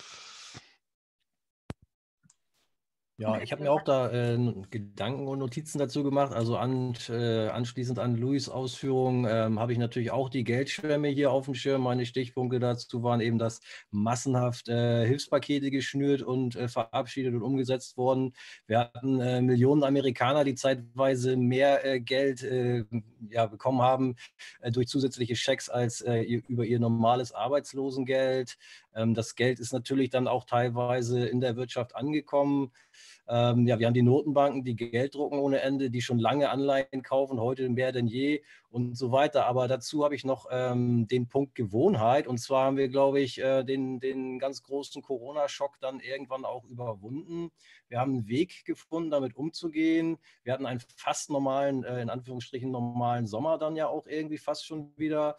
Ja, ich habe mir auch da äh, Gedanken und Notizen dazu gemacht. Also an, äh, anschließend an Louis' Ausführungen ähm, habe ich natürlich auch die Geldschwemme hier auf dem Schirm. Meine Stichpunkte dazu waren eben, dass massenhaft äh, Hilfspakete geschnürt und äh, verabschiedet und umgesetzt wurden. Wir hatten äh, Millionen Amerikaner, die zeitweise mehr äh, Geld äh, ja, bekommen haben äh, durch zusätzliche Schecks als äh, ihr, über ihr normales Arbeitslosengeld. Ähm, das Geld ist natürlich dann auch teilweise in der Wirtschaft angekommen. Ähm, ja, wir haben die Notenbanken, die Geld drucken ohne Ende, die schon lange Anleihen kaufen, heute mehr denn je und so weiter. Aber dazu habe ich noch ähm, den Punkt Gewohnheit. Und zwar haben wir, glaube ich, äh, den, den ganz großen Corona-Schock dann irgendwann auch überwunden. Wir haben einen Weg gefunden, damit umzugehen. Wir hatten einen fast normalen, äh, in Anführungsstrichen normalen Sommer dann ja auch irgendwie fast schon wieder.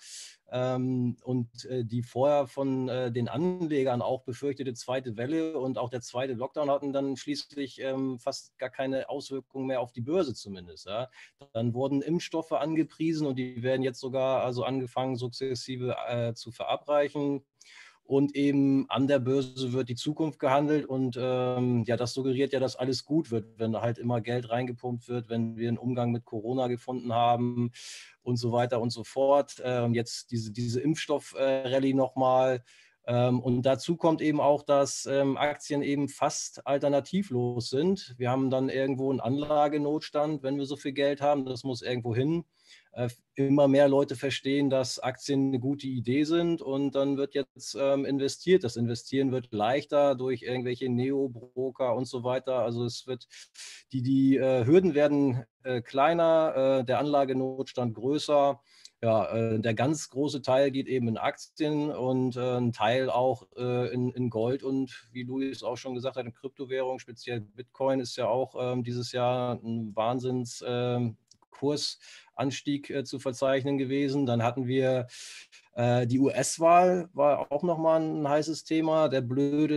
Ähm, und äh, die vorher von äh, den Anlegern auch befürchtete zweite Welle und auch der zweite Lockdown hatten dann schließlich ähm, fast gar keine Auswirkungen mehr auf die Börse zumindest. Ja. Dann wurden Impfstoffe angepriesen und die werden jetzt sogar also angefangen sukzessive äh, zu verabreichen. Und eben an der Börse wird die Zukunft gehandelt und ähm, ja, das suggeriert ja, dass alles gut wird, wenn halt immer Geld reingepumpt wird, wenn wir einen Umgang mit Corona gefunden haben und so weiter und so fort. Ähm, jetzt diese, diese Impfstoff-Rallye nochmal. Ähm, und dazu kommt eben auch, dass ähm, Aktien eben fast alternativlos sind. Wir haben dann irgendwo einen Anlagenotstand, wenn wir so viel Geld haben. Das muss irgendwo hin. Äh, immer mehr Leute verstehen, dass Aktien eine gute Idee sind und dann wird jetzt ähm, investiert. Das Investieren wird leichter durch irgendwelche Neo-Broker und so weiter. Also es wird, die, die äh, Hürden werden äh, kleiner, äh, der Anlagenotstand größer. Ja, äh, der ganz große Teil geht eben in Aktien und äh, ein Teil auch äh, in, in Gold und wie Louis auch schon gesagt hat, in Kryptowährungen, speziell Bitcoin ist ja auch ähm, dieses Jahr ein Wahnsinns äh, Kursanstieg äh, zu verzeichnen gewesen. Dann hatten wir äh, die U S-Wahl, war auch nochmal ein heißes Thema. Der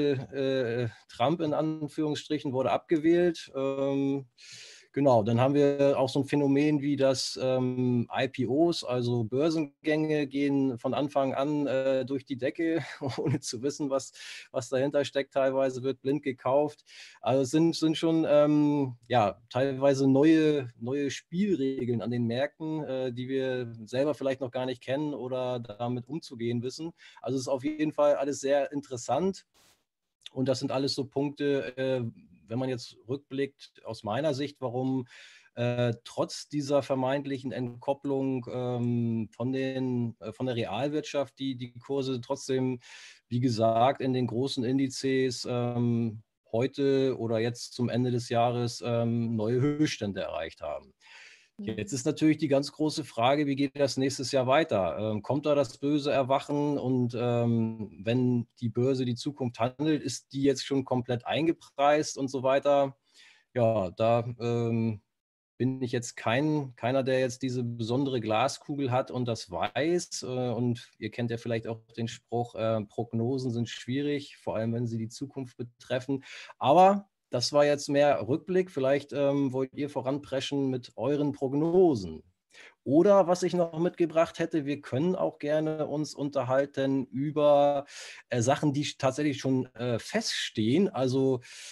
blöde äh, Trump in Anführungsstrichen wurde abgewählt. Ähm, Genau, dann haben wir auch so ein Phänomen wie das ähm, I P Os, also Börsengänge gehen von Anfang an äh, durch die Decke, ohne zu wissen, was, was dahinter steckt. Teilweise wird blind gekauft. Also es sind, sind schon ähm, ja, teilweise neue, neue Spielregeln an den Märkten, äh, die wir selber vielleicht noch gar nicht kennen oder damit umzugehen wissen. Also es ist auf jeden Fall alles sehr interessant. Und das sind alles so Punkte, äh, wenn man jetzt rückblickt, aus meiner Sicht, warum äh, trotz dieser vermeintlichen Entkopplung ähm, von, den, äh, von der Realwirtschaft die, die Kurse trotzdem, wie gesagt, in den großen Indizes ähm, heute oder jetzt zum Ende des Jahres ähm, neue Höchststände erreicht haben. Jetzt ist natürlich die ganz große Frage, wie geht das nächstes Jahr weiter? Ähm, kommt da das böse Erwachen und ähm, wenn die Börse die Zukunft handelt, ist die jetzt schon komplett eingepreist und so weiter? Ja, da ähm, bin ich jetzt kein, keiner, der jetzt diese besondere Glaskugel hat und das weiß. Äh, und ihr kennt ja vielleicht auch den Spruch, äh, Prognosen sind schwierig, vor allem wenn sie die Zukunft betreffen. Aber das war jetzt mehr Rückblick. Vielleicht ähm, wollt ihr voranpreschen mit euren Prognosen. Oder was ich noch mitgebracht hätte, wir können auch gerne uns unterhalten über äh, Sachen, die tatsächlich schon äh, feststehen. Also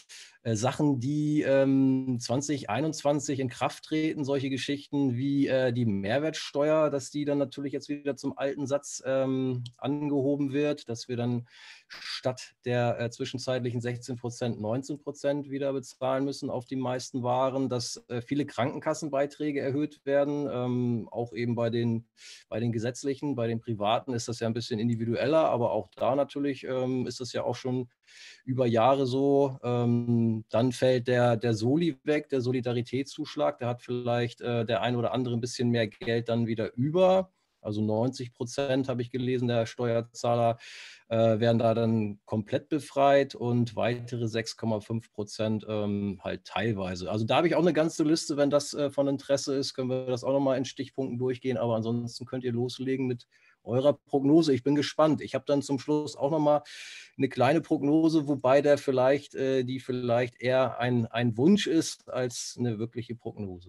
äh, Sachen, die ähm, zwanzig einundzwanzig in Kraft treten, solche Geschichten wie äh, die Mehrwertsteuer, dass die dann natürlich jetzt wieder zum alten Satz ähm, angehoben wird, dass wir dann statt der äh, zwischenzeitlichen sechzehn Prozent neunzehn Prozent wieder bezahlen müssen auf die meisten Waren, dass äh, viele Krankenkassenbeiträge erhöht werden, ähm, auch eben bei den, bei den gesetzlichen, bei den privaten ist das ja ein bisschen individueller, aber auch da natürlich ähm, ist das ja auch schon über Jahre so. Ähm, dann fällt der, der Soli weg, der Solidaritätszuschlag, der hat vielleicht äh, der ein oder andere ein bisschen mehr Geld dann wieder über. Also neunzig Prozent habe ich gelesen, der Steuerzahler äh, werden da dann komplett befreit und weitere sechs Komma fünf Prozent ähm, halt teilweise. Also da habe ich auch eine ganze Liste, wenn das äh, von Interesse ist, können wir das auch nochmal in Stichpunkten durchgehen, aber ansonsten könnt ihr loslegen mit eurer Prognose. Ich bin gespannt. Ich habe dann zum Schluss auch nochmal eine kleine Prognose, wobei der vielleicht, äh, die vielleicht eher ein, ein Wunsch ist als eine wirkliche Prognose.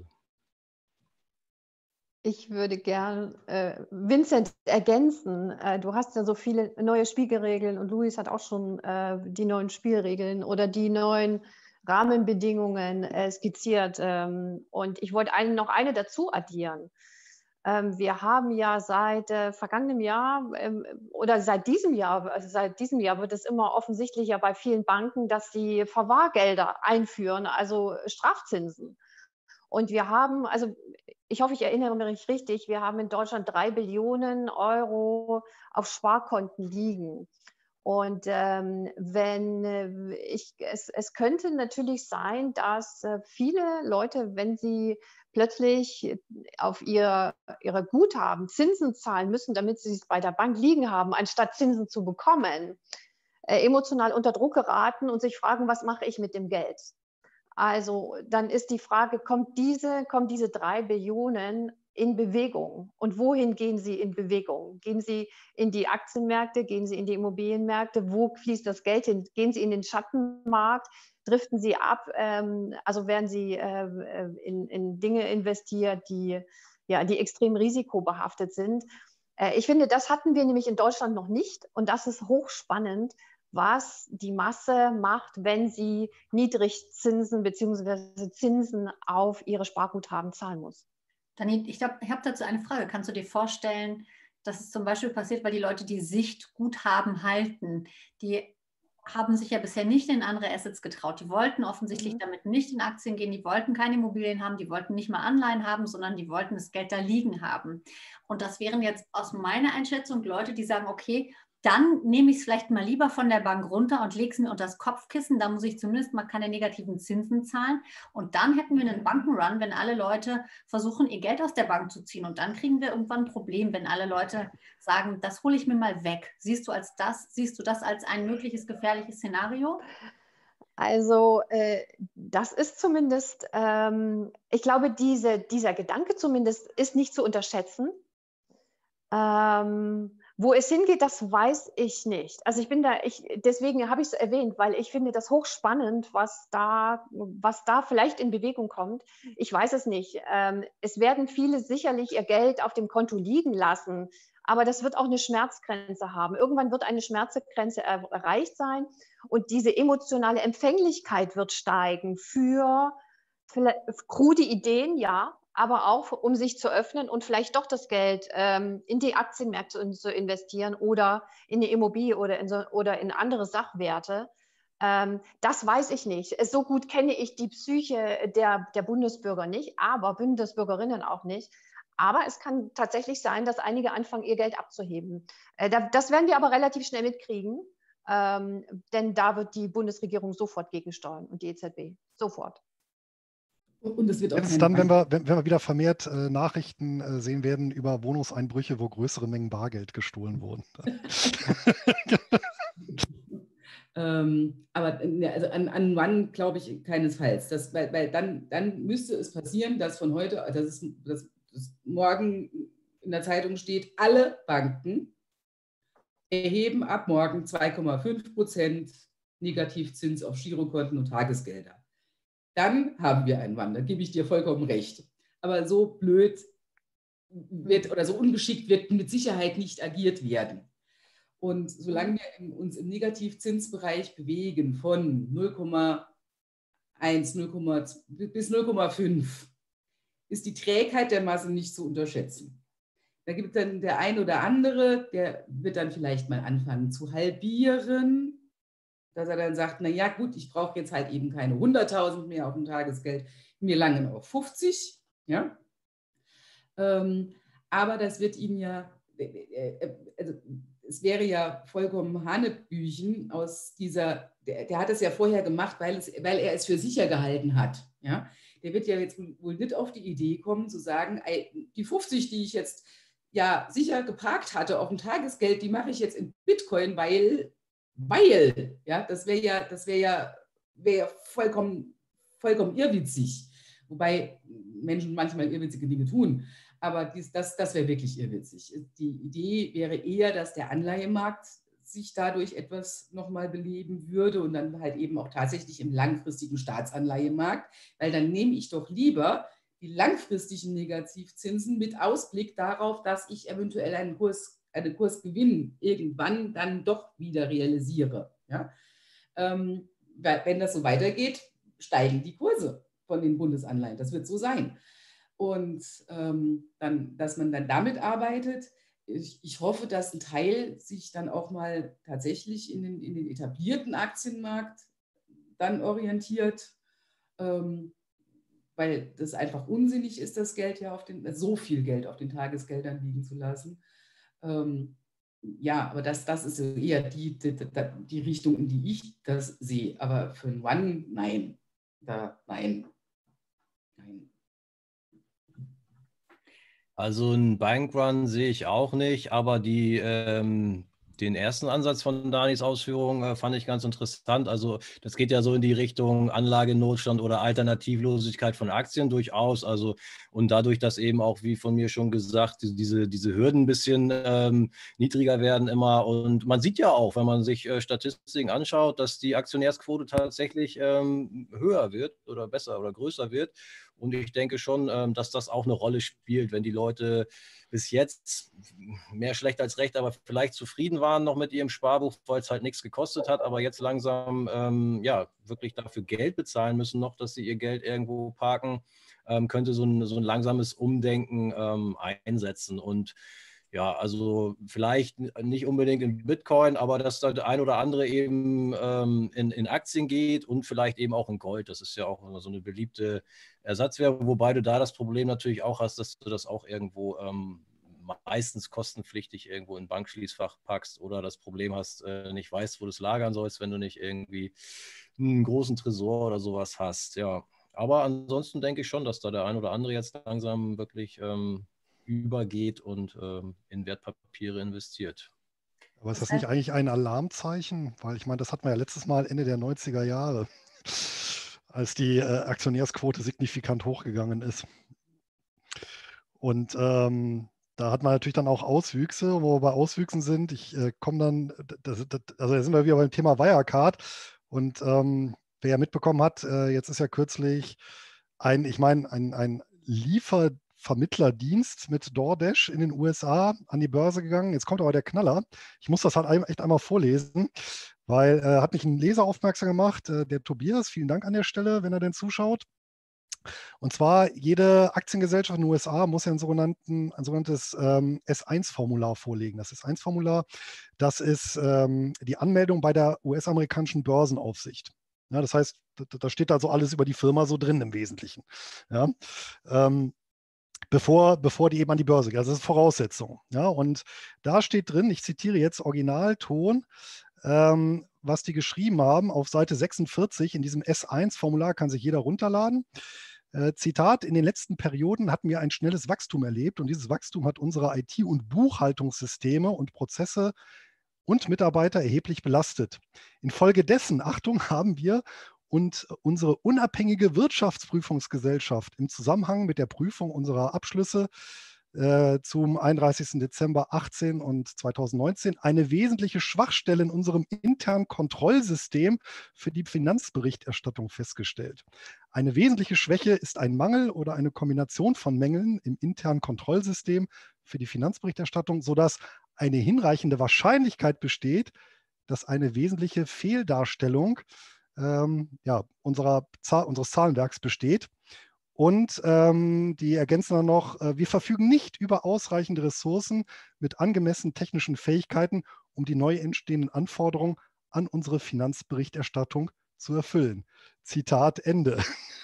Ich würde gern äh, Vincent ergänzen. Äh, du hast ja so viele neue Spielregeln und Luis hat auch schon äh, die neuen Spielregeln oder die neuen Rahmenbedingungen äh, skizziert. Ähm, und ich wollte eine, noch eine dazu addieren. Ähm, wir haben ja seit äh, vergangenem Jahr ähm, oder seit diesem Jahr, also seit diesem Jahr wird es immer offensichtlicher bei vielen Banken, dass sie Verwahrgelder einführen, also Strafzinsen. Und wir haben, also ich hoffe, ich erinnere mich richtig, wir haben in Deutschland drei Billionen Euro auf Sparkonten liegen. Und ähm, wenn äh, ich, es, es könnte natürlich sein, dass äh, viele Leute, wenn sie plötzlich auf ihr, ihre Guthaben Zinsen zahlen müssen, damit sie es bei der Bank liegen haben, anstatt Zinsen zu bekommen, äh, emotional unter Druck geraten und sich fragen, was mache ich mit dem Geld? Also dann ist die Frage, kommt diese, kommen diese drei Billionen in Bewegung? Und wohin gehen sie in Bewegung? Gehen sie in die Aktienmärkte? Gehen sie in die Immobilienmärkte? Wo fließt das Geld hin? Gehen sie in den Schattenmarkt? Driften sie ab? Ähm, also werden sie äh, in, in Dinge investiert, die, ja, die extrem risikobehaftet sind? Äh, ich finde, das hatten wir nämlich in Deutschland noch nicht. Und das ist hochspannend, was die Masse macht, wenn sie Niedrigzinsen bzw. Zinsen auf ihre Sparguthaben zahlen muss. Dani, ich glaube, ich habe dazu eine Frage. Kannst du dir vorstellen, dass es zum Beispiel passiert, weil die Leute die Sichtguthaben halten, die haben sich ja bisher nicht in andere Assets getraut. Die wollten offensichtlich mhm. damit nicht in Aktien gehen, die wollten keine Immobilien haben, die wollten nicht mal Anleihen haben, sondern die wollten das Geld da liegen haben. Und das wären jetzt aus meiner Einschätzung Leute, die sagen, okay, dann nehme ich es vielleicht mal lieber von der Bank runter und lege es mir unter das Kopfkissen. Da muss ich zumindest mal keine negativen Zinsen zahlen. Und dann hätten wir einen Bankenrun, wenn alle Leute versuchen, ihr Geld aus der Bank zu ziehen. Und dann kriegen wir irgendwann ein Problem, wenn alle Leute sagen, das hole ich mir mal weg. Siehst du, als das, siehst du das als ein mögliches gefährliches Szenario? Also äh, das ist zumindest, ähm, ich glaube, diese, dieser Gedanke zumindest ist nicht zu unterschätzen. Ähm, Wo es hingeht, das weiß ich nicht. Also ich bin da, ich, deswegen habe ich es erwähnt, weil ich finde das hochspannend, was da, was da vielleicht in Bewegung kommt. Ich weiß es nicht. Ähm, es werden viele sicherlich ihr Geld auf dem Konto liegen lassen, aber das wird auch eine Schmerzgrenze haben. Irgendwann wird eine Schmerzgrenze er erreicht sein und diese emotionale Empfänglichkeit wird steigen für, für krude Ideen, ja, aber auch, um sich zu öffnen und vielleicht doch das Geld ähm, in die Aktienmärkte zu investieren oder in die Immobilie oder in, so, oder in andere Sachwerte. Ähm, das weiß ich nicht. So gut kenne ich die Psyche der, der Bundesbürger nicht, aber Bundesbürgerinnen auch nicht. Aber es kann tatsächlich sein, dass einige anfangen, ihr Geld abzuheben. Äh, das werden wir aber relativ schnell mitkriegen, ähm, denn da wird die Bundesregierung sofort gegensteuern und die E Z B. Sofort. Und es wird auch dann, wenn wir, wenn, wenn wir wieder vermehrt äh, Nachrichten äh, sehen werden über Wohnungseinbrüche, wo größere Mengen Bargeld gestohlen wurden. ähm, aber also an, an wann glaube ich keinesfalls. Das, weil weil dann, dann müsste es passieren, dass von heute, dass es dass, dass morgen in der Zeitung steht, alle Banken erheben ab morgen zwei Komma fünf Prozent Negativzins auf Girokonten und Tagesgelder. Dann haben wir einen Wandel, da gebe ich dir vollkommen recht. Aber so blöd wird oder so ungeschickt wird mit Sicherheit nicht agiert werden. Und solange wir uns im Negativzinsbereich bewegen von null Komma eins bis null Komma fünf ist die Trägheit der Masse nicht zu unterschätzen. Da gibt dann der ein oder andere, der wird dann vielleicht mal anfangen zu halbieren, dass er dann sagt, na ja gut, ich brauche jetzt halt eben keine hunderttausend mehr auf dem Tagesgeld, mir langen auch fünfzig, ja. Ähm, aber das wird ihm ja, äh, also es wäre ja vollkommen Hanebüchen aus dieser, der, der hat es ja vorher gemacht, weil, es, weil er es für sicher gehalten hat, ja. Der wird ja jetzt wohl nicht auf die Idee kommen zu sagen, ey, die fünfzig, die ich jetzt ja sicher geparkt hatte auf dem Tagesgeld, die mache ich jetzt in Bitcoin, weil, weil, ja, das wäre ja, das wäre ja, wäre ja vollkommen, vollkommen irrwitzig. Wobei Menschen manchmal irrwitzige Dinge tun. Aber dies, das, das wäre wirklich irrwitzig. Die Idee wäre eher, dass der Anleihemarkt sich dadurch etwas nochmal beleben würde und dann halt eben auch tatsächlich im langfristigen Staatsanleihemarkt, weil dann nehme ich doch lieber die langfristigen Negativzinsen mit Ausblick darauf, dass ich eventuell einen Kurs, einen Kursgewinn irgendwann dann doch wieder realisiere. Ja? Ähm, wenn das so weitergeht, steigen die Kurse von den Bundesanleihen. Das wird so sein. Und ähm, dann, dass man dann damit arbeitet. Ich, ich hoffe, dass ein Teil sich dann auch mal tatsächlich in den, in den etablierten Aktienmarkt dann orientiert, ähm, weil das einfach unsinnig ist, das Geld ja auf den, so viel Geld auf den Tagesgeldern liegen zu lassen. Ähm, ja, aber das, das ist eher die, die, die Richtung, in die ich das sehe. Aber für ein One, nein. Da, nein. Nein. Also ein Bankrun sehe ich auch nicht, aber die, ähm, den ersten Ansatz von Danis Ausführungen äh, fand ich ganz interessant. Also das geht ja so in die Richtung Anlagenotstand oder Alternativlosigkeit von Aktien durchaus. Also und dadurch, dass eben auch, wie von mir schon gesagt, diese, diese Hürden ein bisschen ähm, niedriger werden immer. Und man sieht ja auch, wenn man sich äh, Statistiken anschaut, dass die Aktionärsquote tatsächlich ähm, höher wird oder besser oder größer wird. Und ich denke schon, ähm, dass das auch eine Rolle spielt, wenn die Leute bis jetzt mehr schlecht als recht, aber vielleicht zufrieden waren noch mit ihrem Sparbuch, weil es halt nichts gekostet hat, aber jetzt langsam ähm, ja wirklich dafür Geld bezahlen müssen noch, dass sie ihr Geld irgendwo parken, ähm, könnte so ein, so ein langsames Umdenken ähm, einsetzen. Und ja, also vielleicht nicht unbedingt in Bitcoin, aber dass da der ein oder andere eben ähm, in, in Aktien geht und vielleicht eben auch in Gold. Das ist ja auch so eine beliebte Ersatzwährung, wobei du da das Problem natürlich auch hast, dass du das auch irgendwo ähm, meistens kostenpflichtig irgendwo in Bankschließfach packst oder das Problem hast, äh, nicht weißt, wo du es lagern sollst, wenn du nicht irgendwie einen großen Tresor oder sowas hast. Ja, aber ansonsten denke ich schon, dass da der ein oder andere jetzt langsam wirklich ähm, übergeht und ähm, in Wertpapiere investiert. Aber ist das nicht eigentlich ein Alarmzeichen? Weil ich meine, das hatten wir ja letztes Mal Ende der neunziger Jahre, als die äh, Aktionärsquote signifikant hochgegangen ist. Und ähm, da hat man natürlich dann auch Auswüchse, wo wir bei Auswüchsen sind. Ich äh, komme dann, das, das, also da sind wir wieder beim Thema Wirecard. Und ähm, wer ja mitbekommen hat, äh, jetzt ist ja kürzlich ein, ich meine, ein, ein Liefervermittlerdienst mit DoorDash in den U S A an die Börse gegangen. Jetzt kommt aber der Knaller. Ich muss das halt echt einmal vorlesen, weil äh, hat mich ein Leser aufmerksam gemacht, äh, der Tobias. Vielen Dank an der Stelle, wenn er denn zuschaut. Und zwar, jede Aktiengesellschaft in den U S A muss ja ein, sogenannten, ein sogenanntes ähm, S eins Formular vorlegen. Das S eins Formular, das ist ähm, die Anmeldung bei der U S-amerikanischen Börsenaufsicht. Ja, das heißt, da, da steht also alles über die Firma so drin im Wesentlichen. Ja, ähm, bevor, bevor die eben an die Börse geht. Also das ist Voraussetzung. Ja, und da steht drin, ich zitiere jetzt Originalton, ähm, was die geschrieben haben auf Seite sechsundvierzig in diesem S eins Formular, kann sich jeder runterladen. Äh, Zitat, in den letzten Perioden hatten wir ein schnelles Wachstum erlebt und dieses Wachstum hat unsere I T- und Buchhaltungssysteme und Prozesse und Mitarbeiter erheblich belastet. Infolgedessen, Achtung, haben wir und unsere unabhängige Wirtschaftsprüfungsgesellschaft im Zusammenhang mit der Prüfung unserer Abschlüsse äh, zum einunddreißigsten Dezember achtzehn und zweitausendneunzehn eine wesentliche Schwachstelle in unserem internen Kontrollsystem für die Finanzberichterstattung festgestellt. Eine wesentliche Schwäche ist ein Mangel oder eine Kombination von Mängeln im internen Kontrollsystem für die Finanzberichterstattung, sodass eine hinreichende Wahrscheinlichkeit besteht, dass eine wesentliche Fehldarstellung ähm, ja, unserer, unseres Zahlenwerks besteht. Und ähm, die ergänzen dann noch, äh, wir verfügen nicht über ausreichende Ressourcen mit angemessenen technischen Fähigkeiten, um die neu entstehenden Anforderungen an unsere Finanzberichterstattung zu erfüllen. Zitat Ende.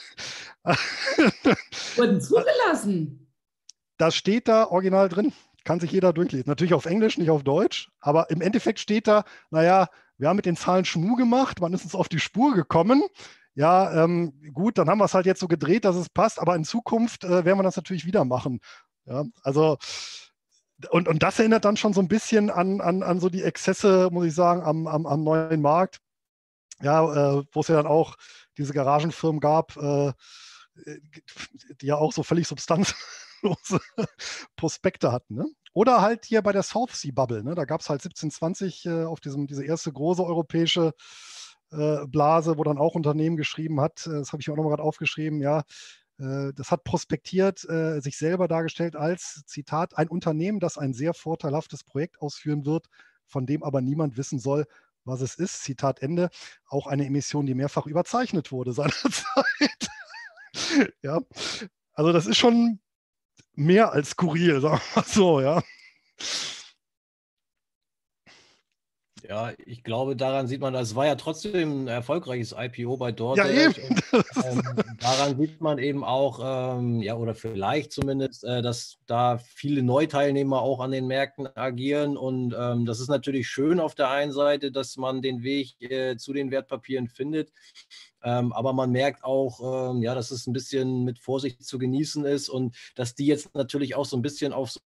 Wurden zugelassen. Das steht da original drin. Kann sich jeder durchlesen. Natürlich auf Englisch, nicht auf Deutsch. Aber im Endeffekt steht da, naja, wir haben mit den Zahlen Schmuh gemacht, man ist uns auf die Spur gekommen. Ja, ähm, gut, dann haben wir es halt jetzt so gedreht, dass es passt, aber in Zukunft äh, werden wir das natürlich wieder machen. Ja, also, und, und das erinnert dann schon so ein bisschen an, an, an so die Exzesse, muss ich sagen, am, am, am neuen Markt. Ja, äh, wo es ja dann auch diese Garagenfirmen gab, äh, die ja auch so völlig substanzlose Prospekte hatten. Ne? Oder halt hier bei der South Sea Bubble, ne? Da gab es halt siebzehn zwanzig äh, auf diesem, diese erste große europäische äh, Blase, wo dann auch Unternehmen geschrieben hat, äh, das habe ich mir auch noch mal gerade aufgeschrieben, ja, äh, das hat prospektiert, äh, sich selber dargestellt als, Zitat, ein Unternehmen, das ein sehr vorteilhaftes Projekt ausführen wird, von dem aber niemand wissen soll, was es ist. Zitat Ende. Auch eine Emission, die mehrfach überzeichnet wurde seinerzeit. Ja, also das ist schon mehr als skurril, sagen wir mal so, ja. Ja, ich glaube, daran sieht man, es war ja trotzdem ein erfolgreiches I P O bei Ja, eben. DoorDash. Und, ähm, daran sieht man eben auch, ähm, ja, oder vielleicht zumindest, äh, dass da viele Neuteilnehmer auch an den Märkten agieren. Und ähm, das ist natürlich schön auf der einen Seite, dass man den Weg äh, zu den Wertpapieren findet. Ähm, aber man merkt auch, ähm, ja, dass es ein bisschen mit Vorsicht zu genießen ist und dass die jetzt natürlich auch so ein bisschen auf so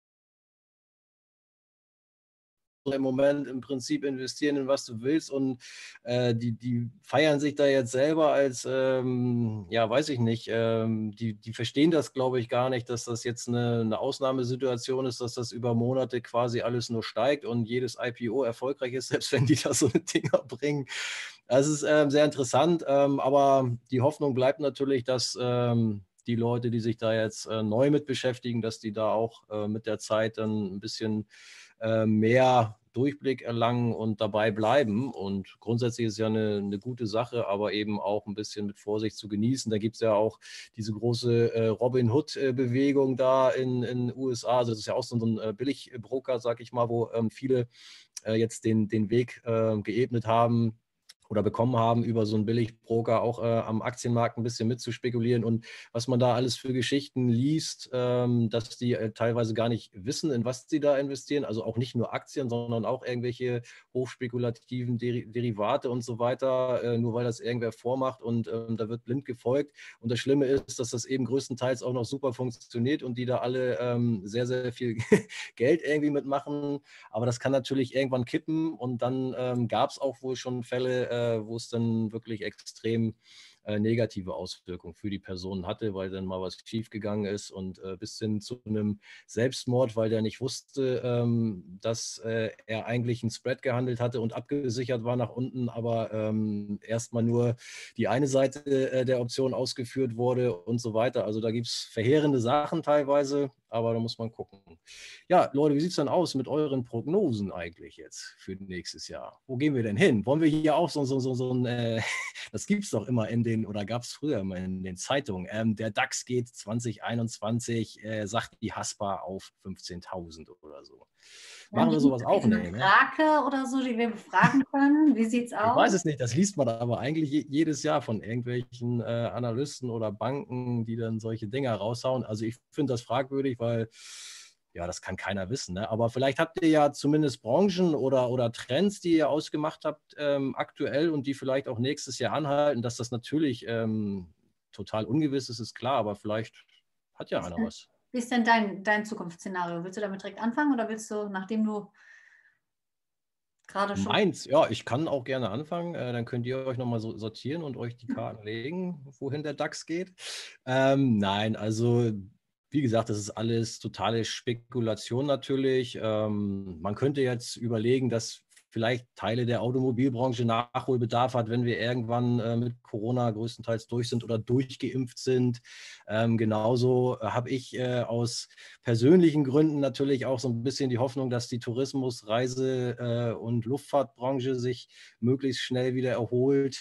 im Moment im Prinzip investieren in was du willst und äh, die, die feiern sich da jetzt selber als, ähm, ja, weiß ich nicht, ähm, die, die verstehen das, glaube ich, gar nicht, dass das jetzt eine, eine Ausnahmesituation ist, dass das über Monate quasi alles nur steigt und jedes I P O erfolgreich ist, selbst wenn die da so eine Dinger bringen. Das ist ähm, sehr interessant, ähm, aber die Hoffnung bleibt natürlich, dass ähm, die Leute, die sich da jetzt äh, neu mit beschäftigen, dass die da auch äh, mit der Zeit dann ein bisschen äh, mehr Durchblick erlangen und dabei bleiben. Und grundsätzlich ist es ja eine, eine gute Sache, aber eben auch ein bisschen mit Vorsicht zu genießen. Da gibt es ja auch diese große äh, Robin Hood-Bewegung da in den U S A. Also das ist ja auch so ein äh, Billigbroker, sag ich mal, wo ähm, viele äh, jetzt den, den Weg äh, geebnet haben, oder bekommen haben, über so einen Billigbroker auch äh, am Aktienmarkt ein bisschen mitzuspekulieren und was man da alles für Geschichten liest, ähm, dass die äh, teilweise gar nicht wissen, in was sie da investieren, also auch nicht nur Aktien, sondern auch irgendwelche hochspekulativen Deri Derivate und so weiter, äh, nur weil das irgendwer vormacht und ähm, da wird blind gefolgt. Und das Schlimme ist, dass das eben größtenteils auch noch super funktioniert und die da alle ähm, sehr, sehr viel Geld irgendwie mitmachen, aber das kann natürlich irgendwann kippen und dann ähm, gab es auch wohl schon Fälle, äh, wo es dann wirklich extrem äh, negative Auswirkungen für die Personen hatte, weil dann mal was schiefgegangen ist und äh, bis hin zu einem Selbstmord, weil der nicht wusste, ähm, dass äh, er eigentlich einen Spread gehandelt hatte und abgesichert war nach unten, aber ähm, erstmal nur die eine Seite äh, der Option ausgeführt wurde und so weiter. Also da gibt es verheerende Sachen teilweise, aber da muss man gucken. Ja, Leute, wie sieht es denn aus mit euren Prognosen eigentlich jetzt für nächstes Jahr? Wo gehen wir denn hin? Wollen wir hier auch so, so, so, so ein, äh, das gibt es doch immer in den, oder gab es früher immer in den Zeitungen, ähm, der DAX geht zwanzig einundzwanzig, äh, sagt die Haspa auf fünfzehntausend oder so. Machen wir sowas auch nicht? Eine Krake oder so, die wir befragen können? Wie sieht es aus? Ich weiß es nicht, das liest man aber eigentlich jedes Jahr von irgendwelchen äh, Analysten oder Banken, die dann solche Dinger raushauen. Also ich finde das fragwürdig, weil ja, das kann keiner wissen. Ne? Aber vielleicht habt ihr ja zumindest Branchen oder, oder Trends, die ihr ausgemacht habt ähm, aktuell und die vielleicht auch nächstes Jahr anhalten, dass das natürlich ähm, total ungewiss ist, ist klar, aber vielleicht hat ja einer was. Wie ist denn dein, dein Zukunftsszenario? Willst du damit direkt anfangen oder willst du, nachdem du gerade schon... Meins, ja, ich kann auch gerne anfangen. Äh, dann könnt ihr euch nochmal so sortieren und euch die Karten legen, wohin der DAX geht. Ähm, nein, also wie gesagt, das ist alles totale Spekulation natürlich. Ähm, man könnte jetzt überlegen, dass vielleicht Teile der Automobilbranche Nachholbedarf hat, wenn wir irgendwann äh, mit Corona größtenteils durch sind oder durchgeimpft sind. Ähm, genauso äh, habe ich äh, aus persönlichen Gründen natürlich auch so ein bisschen die Hoffnung, dass die Tourismus-, Reise- äh, und Luftfahrtbranche sich möglichst schnell wieder erholt.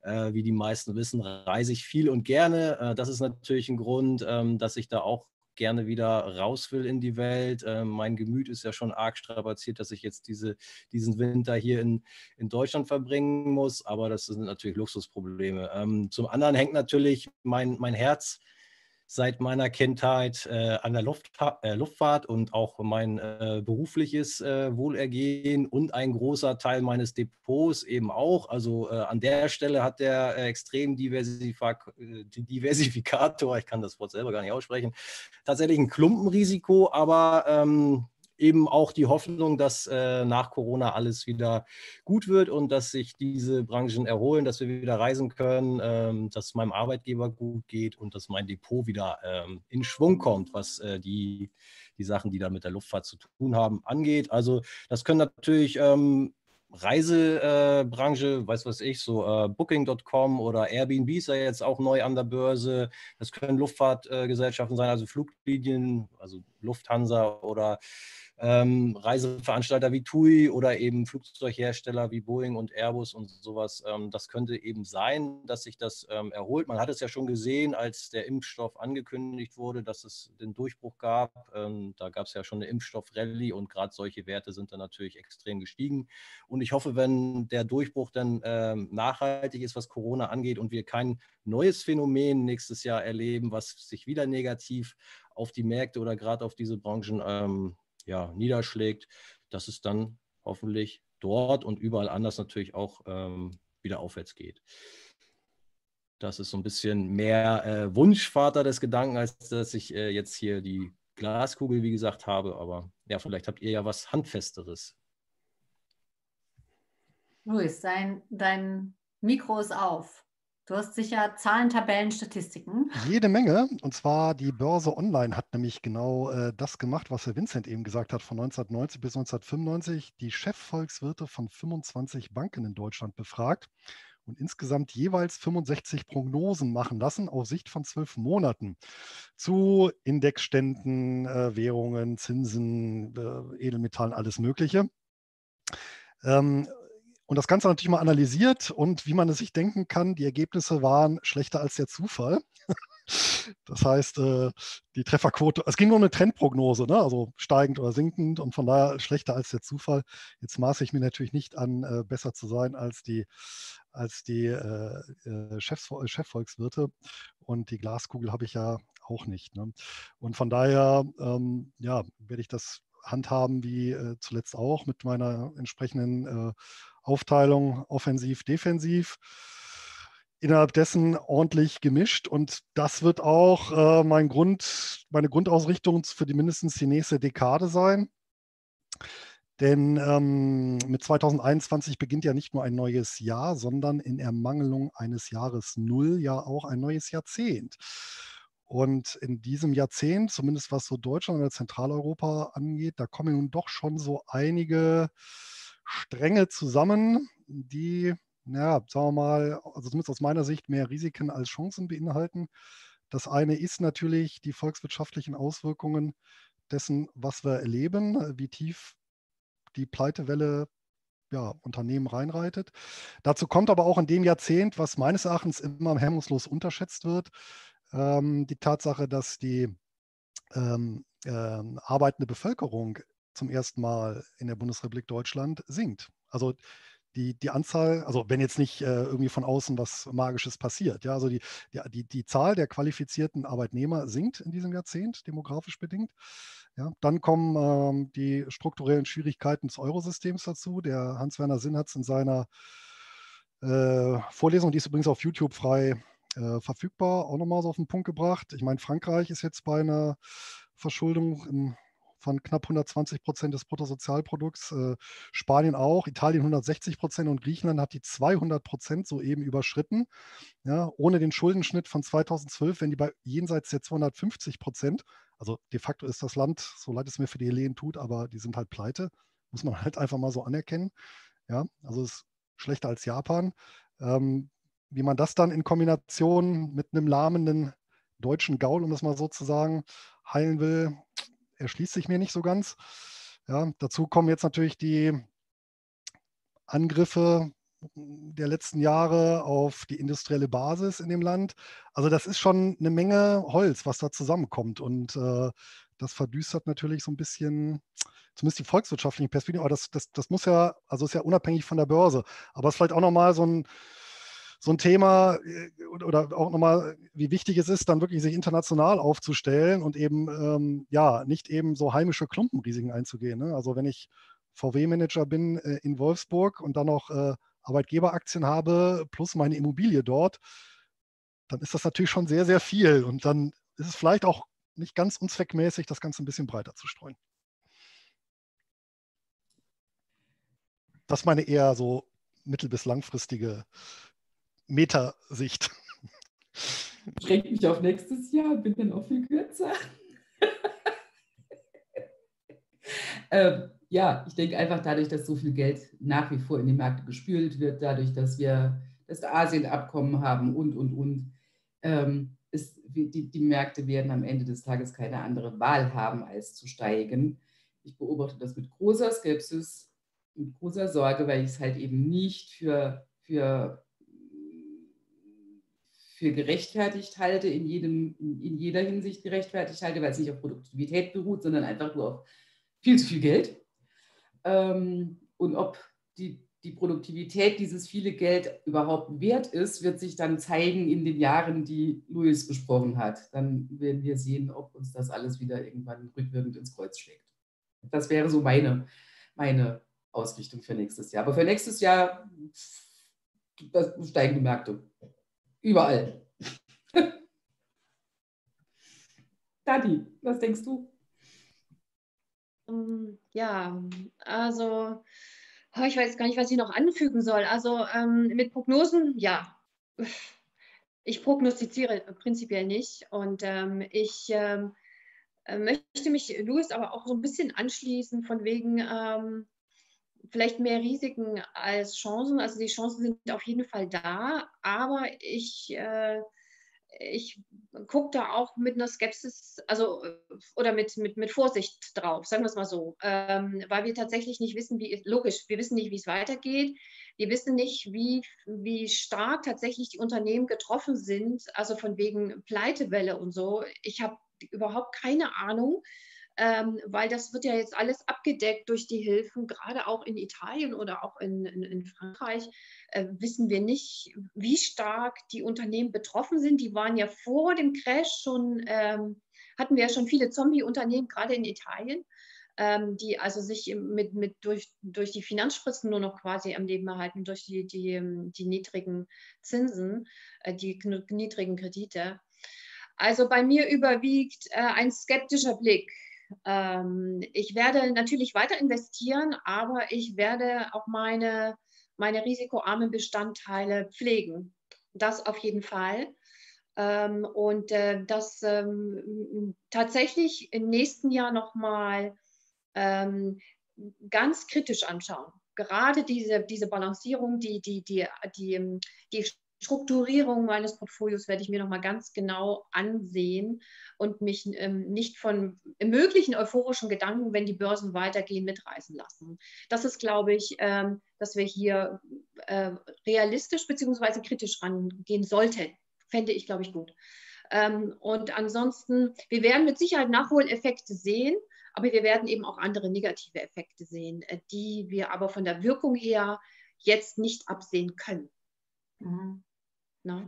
Äh, wie die meisten wissen, reise ich viel und gerne. Äh, das ist natürlich ein Grund, ähm, dass ich da auch gerne wieder raus will in die Welt. Ähm, mein Gemüt ist ja schon arg strapaziert, dass ich jetzt diese, diesen Winter hier in, in Deutschland verbringen muss, aber das sind natürlich Luxusprobleme. Ähm, zum anderen hängt natürlich mein, mein Herz seit meiner Kindheit äh, an der Luftfa äh, Luftfahrt und auch mein äh, berufliches äh, Wohlergehen und ein großer Teil meines Depots eben auch. Also äh, an der Stelle hat der äh, extrem Diversifik äh, Diversifikator, ich kann das Wort selber gar nicht aussprechen, tatsächlich ein Klumpenrisiko, aber ähm, eben auch die Hoffnung, dass äh, nach Corona alles wieder gut wird und dass sich diese Branchen erholen, dass wir wieder reisen können, ähm, dass es meinem Arbeitgeber gut geht und dass mein Depot wieder ähm, in Schwung kommt, was äh, die, die Sachen, die da mit der Luftfahrt zu tun haben, angeht. Also das können natürlich ähm, Reisebranche, äh, weiß was ich, so äh, Booking Punkt com oder Airbnb ist ja jetzt auch neu an der Börse. Das können Luftfahrtgesellschaften äh, sein, also Fluglinien, also Lufthansa oder ähm, Reiseveranstalter wie T U I oder eben Flugzeughersteller wie Boeing und Airbus und sowas. Ähm, das könnte eben sein, dass sich das ähm, erholt. Man hat es ja schon gesehen, als der Impfstoff angekündigt wurde, dass es den Durchbruch gab. Ähm, da gab es ja schon eine Impfstoffrallye und gerade solche Werte sind dann natürlich extrem gestiegen. Und ich hoffe, wenn der Durchbruch dann ähm, nachhaltig ist, was Corona angeht und wir kein neues Phänomen nächstes Jahr erleben, was sich wieder negativ auf die Märkte oder gerade auf diese Branchen ähm, ja, niederschlägt, dass es dann hoffentlich dort und überall anders natürlich auch ähm, wieder aufwärts geht. Das ist so ein bisschen mehr äh, Wunschvater des Gedanken, als dass ich äh, jetzt hier die Glaskugel, wie gesagt, habe. Aber ja, vielleicht habt ihr ja was Handfesteres. Luis, dein, dein Mikro ist auf. Du hast sicher Zahlen, Tabellen, Statistiken. Jede Menge. Und zwar die Börse Online hat nämlich genau äh, das gemacht, was Herr Vincent eben gesagt hat, von neunzehnhundertneunzig bis neunzehnhundertfünfundneunzig die Chefvolkswirte von fünfundzwanzig Banken in Deutschland befragt und insgesamt jeweils fünfundsechzig Prognosen machen lassen auf Sicht von zwölf Monaten zu Indexständen, äh, Währungen, Zinsen, äh, Edelmetallen, alles Mögliche. Ähm, und das Ganze natürlich mal analysiert und wie man es sich denken kann, die Ergebnisse waren schlechter als der Zufall. Das heißt, äh, die Trefferquote, es ging nur um eine Trendprognose, ne? Also steigend oder sinkend und von daher schlechter als der Zufall. Jetzt maße ich mir natürlich nicht an, äh, besser zu sein als die, als die äh, äh, Chefs, Chefvolkswirte und die Glaskugel habe ich ja auch nicht. Ne? Und von daher ähm, ja, werde ich das handhaben wie äh, zuletzt auch mit meiner entsprechenden äh, Aufteilung offensiv, defensiv. Innerhalb dessen ordentlich gemischt und das wird auch äh, mein Grund, meine Grundausrichtung für die mindestens die nächste Dekade sein. Denn ähm, mit zweitausendeinundzwanzig beginnt ja nicht nur ein neues Jahr, sondern in Ermangelung eines Jahres Null ja auch ein neues Jahrzehnt. Und in diesem Jahrzehnt, zumindest was so Deutschland oder Zentraleuropa angeht, da kommen nun doch schon so einige Stränge zusammen, die, ja, sagen wir mal, also zumindest aus meiner Sicht mehr Risiken als Chancen beinhalten. Das eine ist natürlich die volkswirtschaftlichen Auswirkungen dessen, was wir erleben, wie tief die Pleitewelle ja, Unternehmen reinreitet. Dazu kommt aber auch in dem Jahrzehnt, was meines Erachtens immer hemmungslos unterschätzt wird, ähm, die Tatsache, dass die ähm, ähm, arbeitende Bevölkerung zum ersten Mal in der Bundesrepublik Deutschland sinkt. Also die, die Anzahl, also wenn jetzt nicht äh, irgendwie von außen was Magisches passiert, ja, also die, die, die Zahl der qualifizierten Arbeitnehmer sinkt in diesem Jahrzehnt, demografisch bedingt. Ja, dann kommen ähm, die strukturellen Schwierigkeiten des Eurosystems dazu. Der Hans-Werner Sinn hat es in seiner äh, Vorlesung, die ist übrigens auf YouTube frei äh, verfügbar, auch nochmal so auf den Punkt gebracht. Ich meine, Frankreich ist jetzt bei einer Verschuldung im von knapp hundertzwanzig Prozent des Bruttosozialprodukts, äh, Spanien auch, Italien hundertsechzig Prozent und Griechenland hat die zweihundert Prozent soeben überschritten. Ja, ohne den Schuldenschnitt von zweitausendzwölf, wenn die bei jenseits der zweihundertfünfzig Prozent, also de facto ist das Land, so leid es mir für die Hellenen tut, aber die sind halt pleite, muss man halt einfach mal so anerkennen. Ja, also es ist schlechter als Japan. Ähm, wie man das dann in Kombination mit einem lahmenden deutschen Gaul, um das mal so zu sagen, heilen will, erschließt sich mir nicht so ganz. Ja, dazu kommen jetzt natürlich die Angriffe der letzten Jahre auf die industrielle Basis in dem Land. Also das ist schon eine Menge Holz, was da zusammenkommt. Und äh, das verdüstert natürlich so ein bisschen, zumindest die volkswirtschaftliche Perspektive. Aber das, das, das muss ja, also ist ja unabhängig von der Börse. Aber es ist vielleicht auch nochmal so ein, so ein Thema oder auch nochmal, wie wichtig es ist, dann wirklich sich international aufzustellen und eben, ähm, ja, nicht eben so heimische Klumpenrisiken einzugehen. Ne? Also wenn ich V W-Manager bin äh, in Wolfsburg und dann noch äh, Arbeitgeberaktien habe plus meine Immobilie dort, dann ist das natürlich schon sehr, sehr viel. Und dann ist es vielleicht auch nicht ganz unzweckmäßig, das Ganze ein bisschen breiter zu streuen. Das ist meine eher so mittel- bis langfristige Metasicht. Beschränkt mich auf nächstes Jahr, bin dann auch viel kürzer. ähm, ja, ich denke einfach dadurch, dass so viel Geld nach wie vor in die Märkte gespült wird, dadurch, dass wir das Asien-Abkommen haben und, und, und, ähm, ist, die, die Märkte werden am Ende des Tages keine andere Wahl haben, als zu steigen. Ich beobachte das mit großer Skepsis, mit großer Sorge, weil ich es halt eben nicht für, für, für gerechtfertigt halte, in, jedem, in jeder Hinsicht gerechtfertigt halte, weil es nicht auf Produktivität beruht, sondern einfach nur auf viel zu viel Geld. Ähm, und ob die, die Produktivität dieses viele Geld überhaupt wert ist, wird sich dann zeigen in den Jahren, die Louis besprochen hat. Dann werden wir sehen, ob uns das alles wieder irgendwann rückwirkend ins Kreuz schlägt. Das wäre so meine, meine Ausrichtung für nächstes Jahr. Aber für nächstes Jahr das steigen die Märkte. Überall. Dadi, was denkst du? Ja, also ich weiß gar nicht, was ich noch anfügen soll. Also ähm, mit Prognosen, ja. Ich prognostiziere prinzipiell nicht. Und ähm, ich ähm, möchte mich Louis aber auch so ein bisschen anschließen von wegen ähm, vielleicht mehr Risiken als Chancen. Also die Chancen sind auf jeden Fall da, aber ich, äh, ich gucke da auch mit einer Skepsis, also oder mit, mit, mit Vorsicht drauf, sagen wir es mal so, ähm, weil wir tatsächlich nicht wissen, wie, logisch, wir wissen nicht, wie es weitergeht. Wir wissen nicht, wie, wie stark tatsächlich die Unternehmen getroffen sind, also von wegen Pleitewelle und so. Ich habe überhaupt keine Ahnung. Ähm, weil das wird ja jetzt alles abgedeckt durch die Hilfen, gerade auch in Italien oder auch in, in, in Frankreich, äh, wissen wir nicht, wie stark die Unternehmen betroffen sind. Die waren ja vor dem Crash schon, ähm, hatten wir ja schon viele Zombie-Unternehmen, gerade in Italien, ähm, die also sich mit, mit durch, durch die Finanzspritzen nur noch quasi am Leben erhalten, durch die, die, die niedrigen Zinsen, äh, die niedrigen Kredite. Also bei mir überwiegt äh, ein skeptischer Blick. Ähm, ich werde natürlich weiter investieren, aber ich werde auch meine, meine risikoarmen Bestandteile pflegen. Das auf jeden Fall. Ähm, und äh, das ähm, tatsächlich im nächsten Jahr nochmal ähm, ganz kritisch anschauen. Gerade diese, diese Balancierung, die, die, die, die, die Strukturierung meines Portfolios werde ich mir nochmal ganz genau ansehen und mich ähm, nicht von möglichen euphorischen Gedanken, wenn die Börsen weitergehen, mitreißen lassen. Das ist, glaube ich, ähm, dass wir hier äh, realistisch bzw. kritisch rangehen sollten. Fände ich, glaube ich, gut. Ähm, und ansonsten, wir werden mit Sicherheit Nachholeffekte sehen, aber wir werden eben auch andere negative Effekte sehen, die wir aber von der Wirkung her jetzt nicht absehen können. Mhm. No?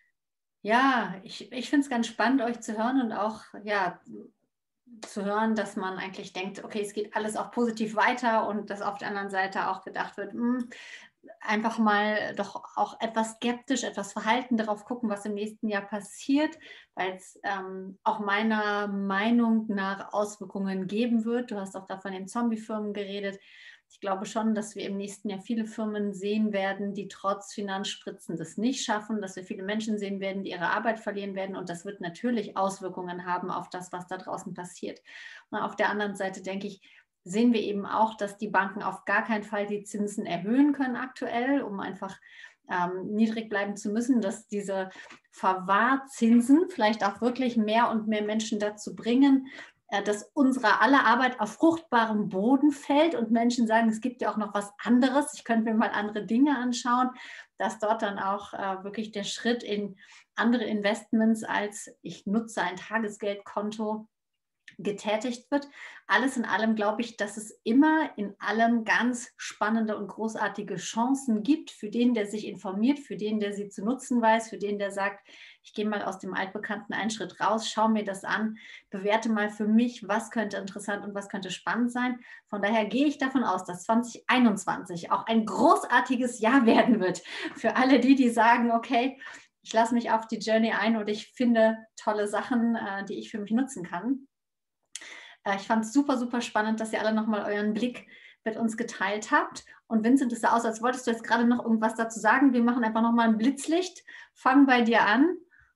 Ja, ich, ich finde es ganz spannend, euch zu hören und auch ja, zu hören, dass man eigentlich denkt, okay, es geht alles auch positiv weiter und dass auf der anderen Seite auch gedacht wird, mh, einfach mal doch auch etwas skeptisch, etwas verhalten darauf gucken, was im nächsten Jahr passiert, weil es ähm, auch meiner Meinung nach Auswirkungen geben wird. Du hast auch da von den Zombie-Firmen geredet. Ich glaube schon, dass wir im nächsten Jahr viele Firmen sehen werden, die trotz Finanzspritzen das nicht schaffen, dass wir viele Menschen sehen werden, die ihre Arbeit verlieren werden. Und das wird natürlich Auswirkungen haben auf das, was da draußen passiert. Und auf der anderen Seite denke ich, sehen wir eben auch, dass die Banken auf gar keinen Fall die Zinsen erhöhen können aktuell, um einfach ähm, niedrig bleiben zu müssen, dass diese Verwahrzinsen vielleicht auch wirklich mehr und mehr Menschen dazu bringen, dass unsere aller Arbeit auf fruchtbarem Boden fällt und Menschen sagen, es gibt ja auch noch was anderes, ich könnte mir mal andere Dinge anschauen, dass dort dann auch äh, wirklich der Schritt in andere Investments als ich nutze ein Tagesgeldkonto getätigt wird. Alles in allem glaube ich, dass es immer in allem ganz spannende und großartige Chancen gibt für den, der sich informiert, für den, der sie zu nutzen weiß, für den, der sagt, ich gehe mal aus dem Altbekannten einen Schritt raus, schaue mir das an, bewerte mal für mich, was könnte interessant und was könnte spannend sein. Von daher gehe ich davon aus, dass zwanzig einundzwanzig auch ein großartiges Jahr werden wird für alle die, die sagen, okay, ich lasse mich auf die Journey ein und ich finde tolle Sachen, die ich für mich nutzen kann. Ich fand es super, super spannend, dass ihr alle nochmal euren Blick mit uns geteilt habt. Und Vincent, es sah aus, als wolltest du jetzt gerade noch irgendwas dazu sagen. Wir machen einfach nochmal ein Blitzlicht. Fangen bei dir an.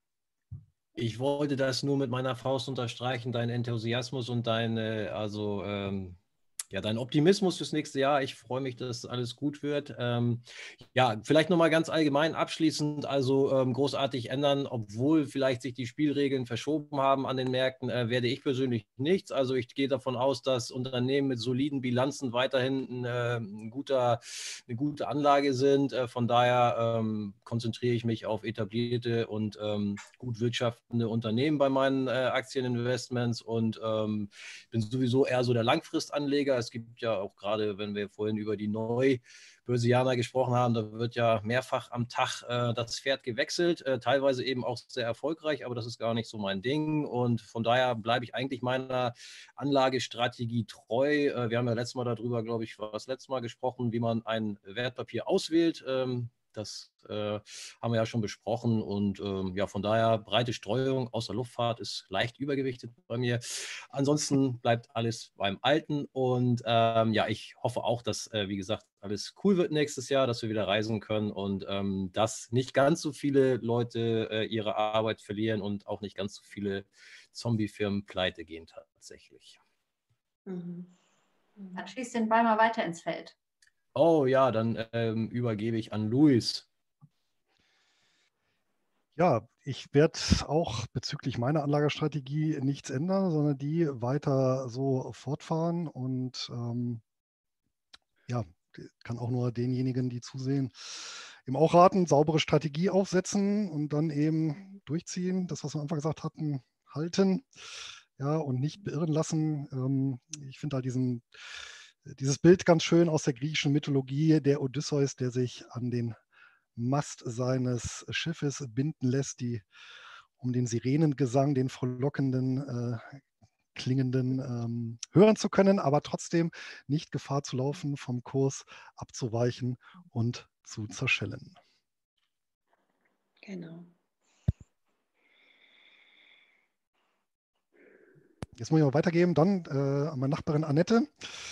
Ich wollte das nur mit meiner Faust unterstreichen, dein Enthusiasmus und deine, also ähm, ja, dein Optimismus fürs nächste Jahr. Ich freue mich, dass alles gut wird. Ähm, ja, vielleicht nochmal ganz allgemein abschließend, also ähm, großartig ändern, obwohl vielleicht sich die Spielregeln verschoben haben an den Märkten, äh, werde ich persönlich nichts. Also ich gehe davon aus, dass Unternehmen mit soliden Bilanzen weiterhin äh, ein guter, eine gute Anlage sind. Äh, von daher ähm, konzentriere ich mich auf etablierte und ähm, gut wirtschaftende Unternehmen bei meinen äh, Aktieninvestments und ähm, bin sowieso eher so der Langfristanleger. Es gibt ja auch gerade, wenn wir vorhin über die Neubörsianer gesprochen haben, da wird ja mehrfach am Tag äh, das Pferd gewechselt, äh, teilweise eben auch sehr erfolgreich, aber das ist gar nicht so mein Ding und von daher bleibe ich eigentlich meiner Anlagestrategie treu. Äh, wir haben ja letztes Mal darüber, glaube ich, war das letzte Mal gesprochen, wie man ein Wertpapier auswählt. Ähm, Das äh, haben wir ja schon besprochen und ähm, ja, von daher breite Streuung außer Luftfahrt ist leicht übergewichtet bei mir. Ansonsten bleibt alles beim Alten und ähm, ja, ich hoffe auch, dass, äh, wie gesagt, alles cool wird nächstes Jahr, dass wir wieder reisen können und ähm, dass nicht ganz so viele Leute äh, ihre Arbeit verlieren und auch nicht ganz so viele Zombie-Firmen pleite gehen tatsächlich. Mhm. Dann schießt den Ball mal weiter ins Feld. Oh ja, dann ähm, übergebe ich an Luis. Ja, ich werde auch bezüglich meiner Anlagestrategie nichts ändern, sondern die weiter so fortfahren und ähm, ja, kann auch nur denjenigen, die zusehen, eben auch raten, saubere Strategie aufsetzen und dann eben durchziehen, das, was wir am Anfang gesagt hatten, halten, ja, und nicht beirren lassen. Ähm, ich finde halt diesen, dieses Bild ganz schön aus der griechischen Mythologie, der Odysseus, der sich an den Mast seines Schiffes binden lässt, die um den Sirenengesang, den frohlockenden, äh, klingenden ähm, hören zu können, aber trotzdem nicht Gefahr zu laufen, vom Kurs abzuweichen und zu zerschellen. Genau. Jetzt muss ich mal weitergeben, dann äh, an meine Nachbarin Annette.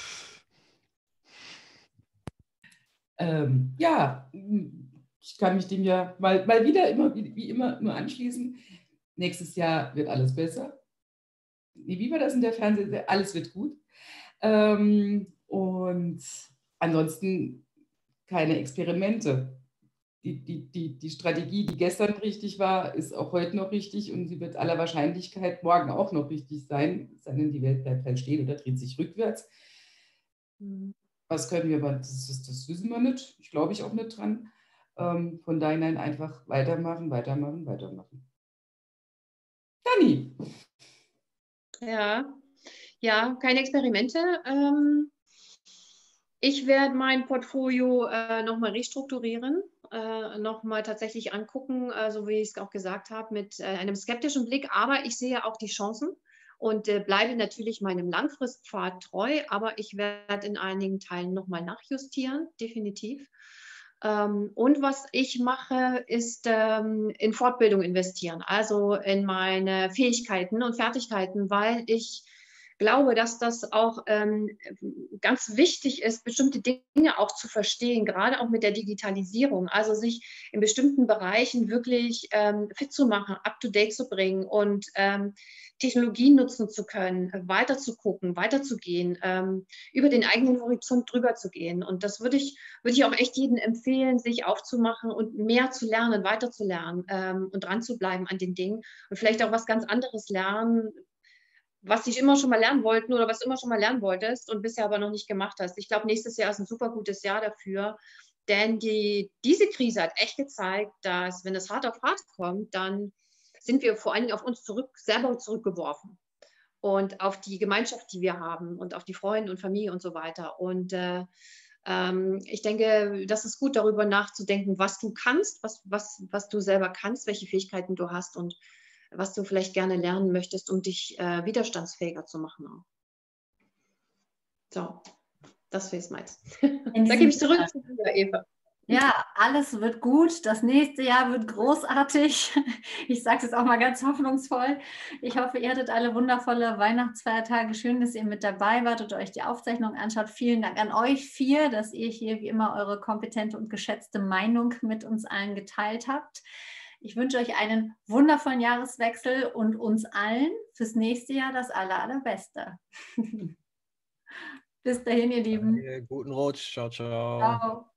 Ähm, ja, ich kann mich dem ja mal, mal wieder immer, wie, wie immer nur anschließen. Nächstes Jahr wird alles besser. Wie war das in der Fernsehserie? Alles wird gut. Ähm, und ansonsten keine Experimente. Die, die, die, die Strategie, die gestern richtig war, ist auch heute noch richtig und sie wird aller Wahrscheinlichkeit morgen auch noch richtig sein, sondern die Welt bleibt halt stehen oder dreht sich rückwärts. Was können wir, aber das, das, das wissen wir nicht. Ich glaube ich auch nicht dran. Ähm, von daher einfach weitermachen, weitermachen, weitermachen. Dani. Ja, ja, keine Experimente. Ähm, ich werde mein Portfolio äh, nochmal restrukturieren, äh, nochmal tatsächlich angucken, äh, so wie ich es auch gesagt habe, mit äh, einem skeptischen Blick. Aber ich sehe auch die Chancen und äh, bleibe natürlich meinem Langfristpfad treu. Aber ich werde in einigen Teilen nochmal nachjustieren, definitiv. Ähm, und was ich mache, ist ähm, in Fortbildung investieren, also in meine Fähigkeiten und Fertigkeiten, weil ich glaube, dass das auch ähm, ganz wichtig ist, bestimmte Dinge auch zu verstehen, gerade auch mit der Digitalisierung, also sich in bestimmten Bereichen wirklich ähm, fit zu machen, up-to-date zu bringen und ähm, Technologien nutzen zu können, weiter zu gucken, weiterzugehen, ähm, über den eigenen Horizont drüber zu gehen. Und das würde ich, würde ich auch echt jedem empfehlen, sich aufzumachen und mehr zu lernen, weiter zu lernen ähm, und dran zu bleiben an den Dingen und vielleicht auch was ganz anderes lernen, was ich immer schon mal lernen wollten oder was du immer schon mal lernen wolltest und bisher aber noch nicht gemacht hast. Ich glaube, nächstes Jahr ist ein super gutes Jahr dafür, denn die, diese Krise hat echt gezeigt, dass, wenn es hart auf hart kommt, dann sind wir vor allen Dingen auf uns zurück, selber zurückgeworfen und auf die Gemeinschaft, die wir haben und auf die Freunde und Familie und so weiter. Und äh, ähm, ich denke, das ist gut, darüber nachzudenken, was du kannst, was, was, was du selber kannst, welche Fähigkeiten du hast und was du vielleicht gerne lernen möchtest, um dich äh, widerstandsfähiger zu machen. Auch. So, das wäre es meins. Da gebe ich zurück zu dir, Eva. Ja, alles wird gut. Das nächste Jahr wird großartig. Ich sage es jetzt auch mal ganz hoffnungsvoll. Ich hoffe, ihr hattet alle wundervolle Weihnachtsfeiertage. Schön, dass ihr mit dabei wart und euch die Aufzeichnung anschaut. Vielen Dank an euch vier, dass ihr hier wie immer eure kompetente und geschätzte Meinung mit uns allen geteilt habt. Ich wünsche euch einen wundervollen Jahreswechsel und uns allen fürs nächste Jahr das aller, allerbeste. Bis dahin, ihr Lieben. Guten Rutsch. Ciao, ciao. Ciao.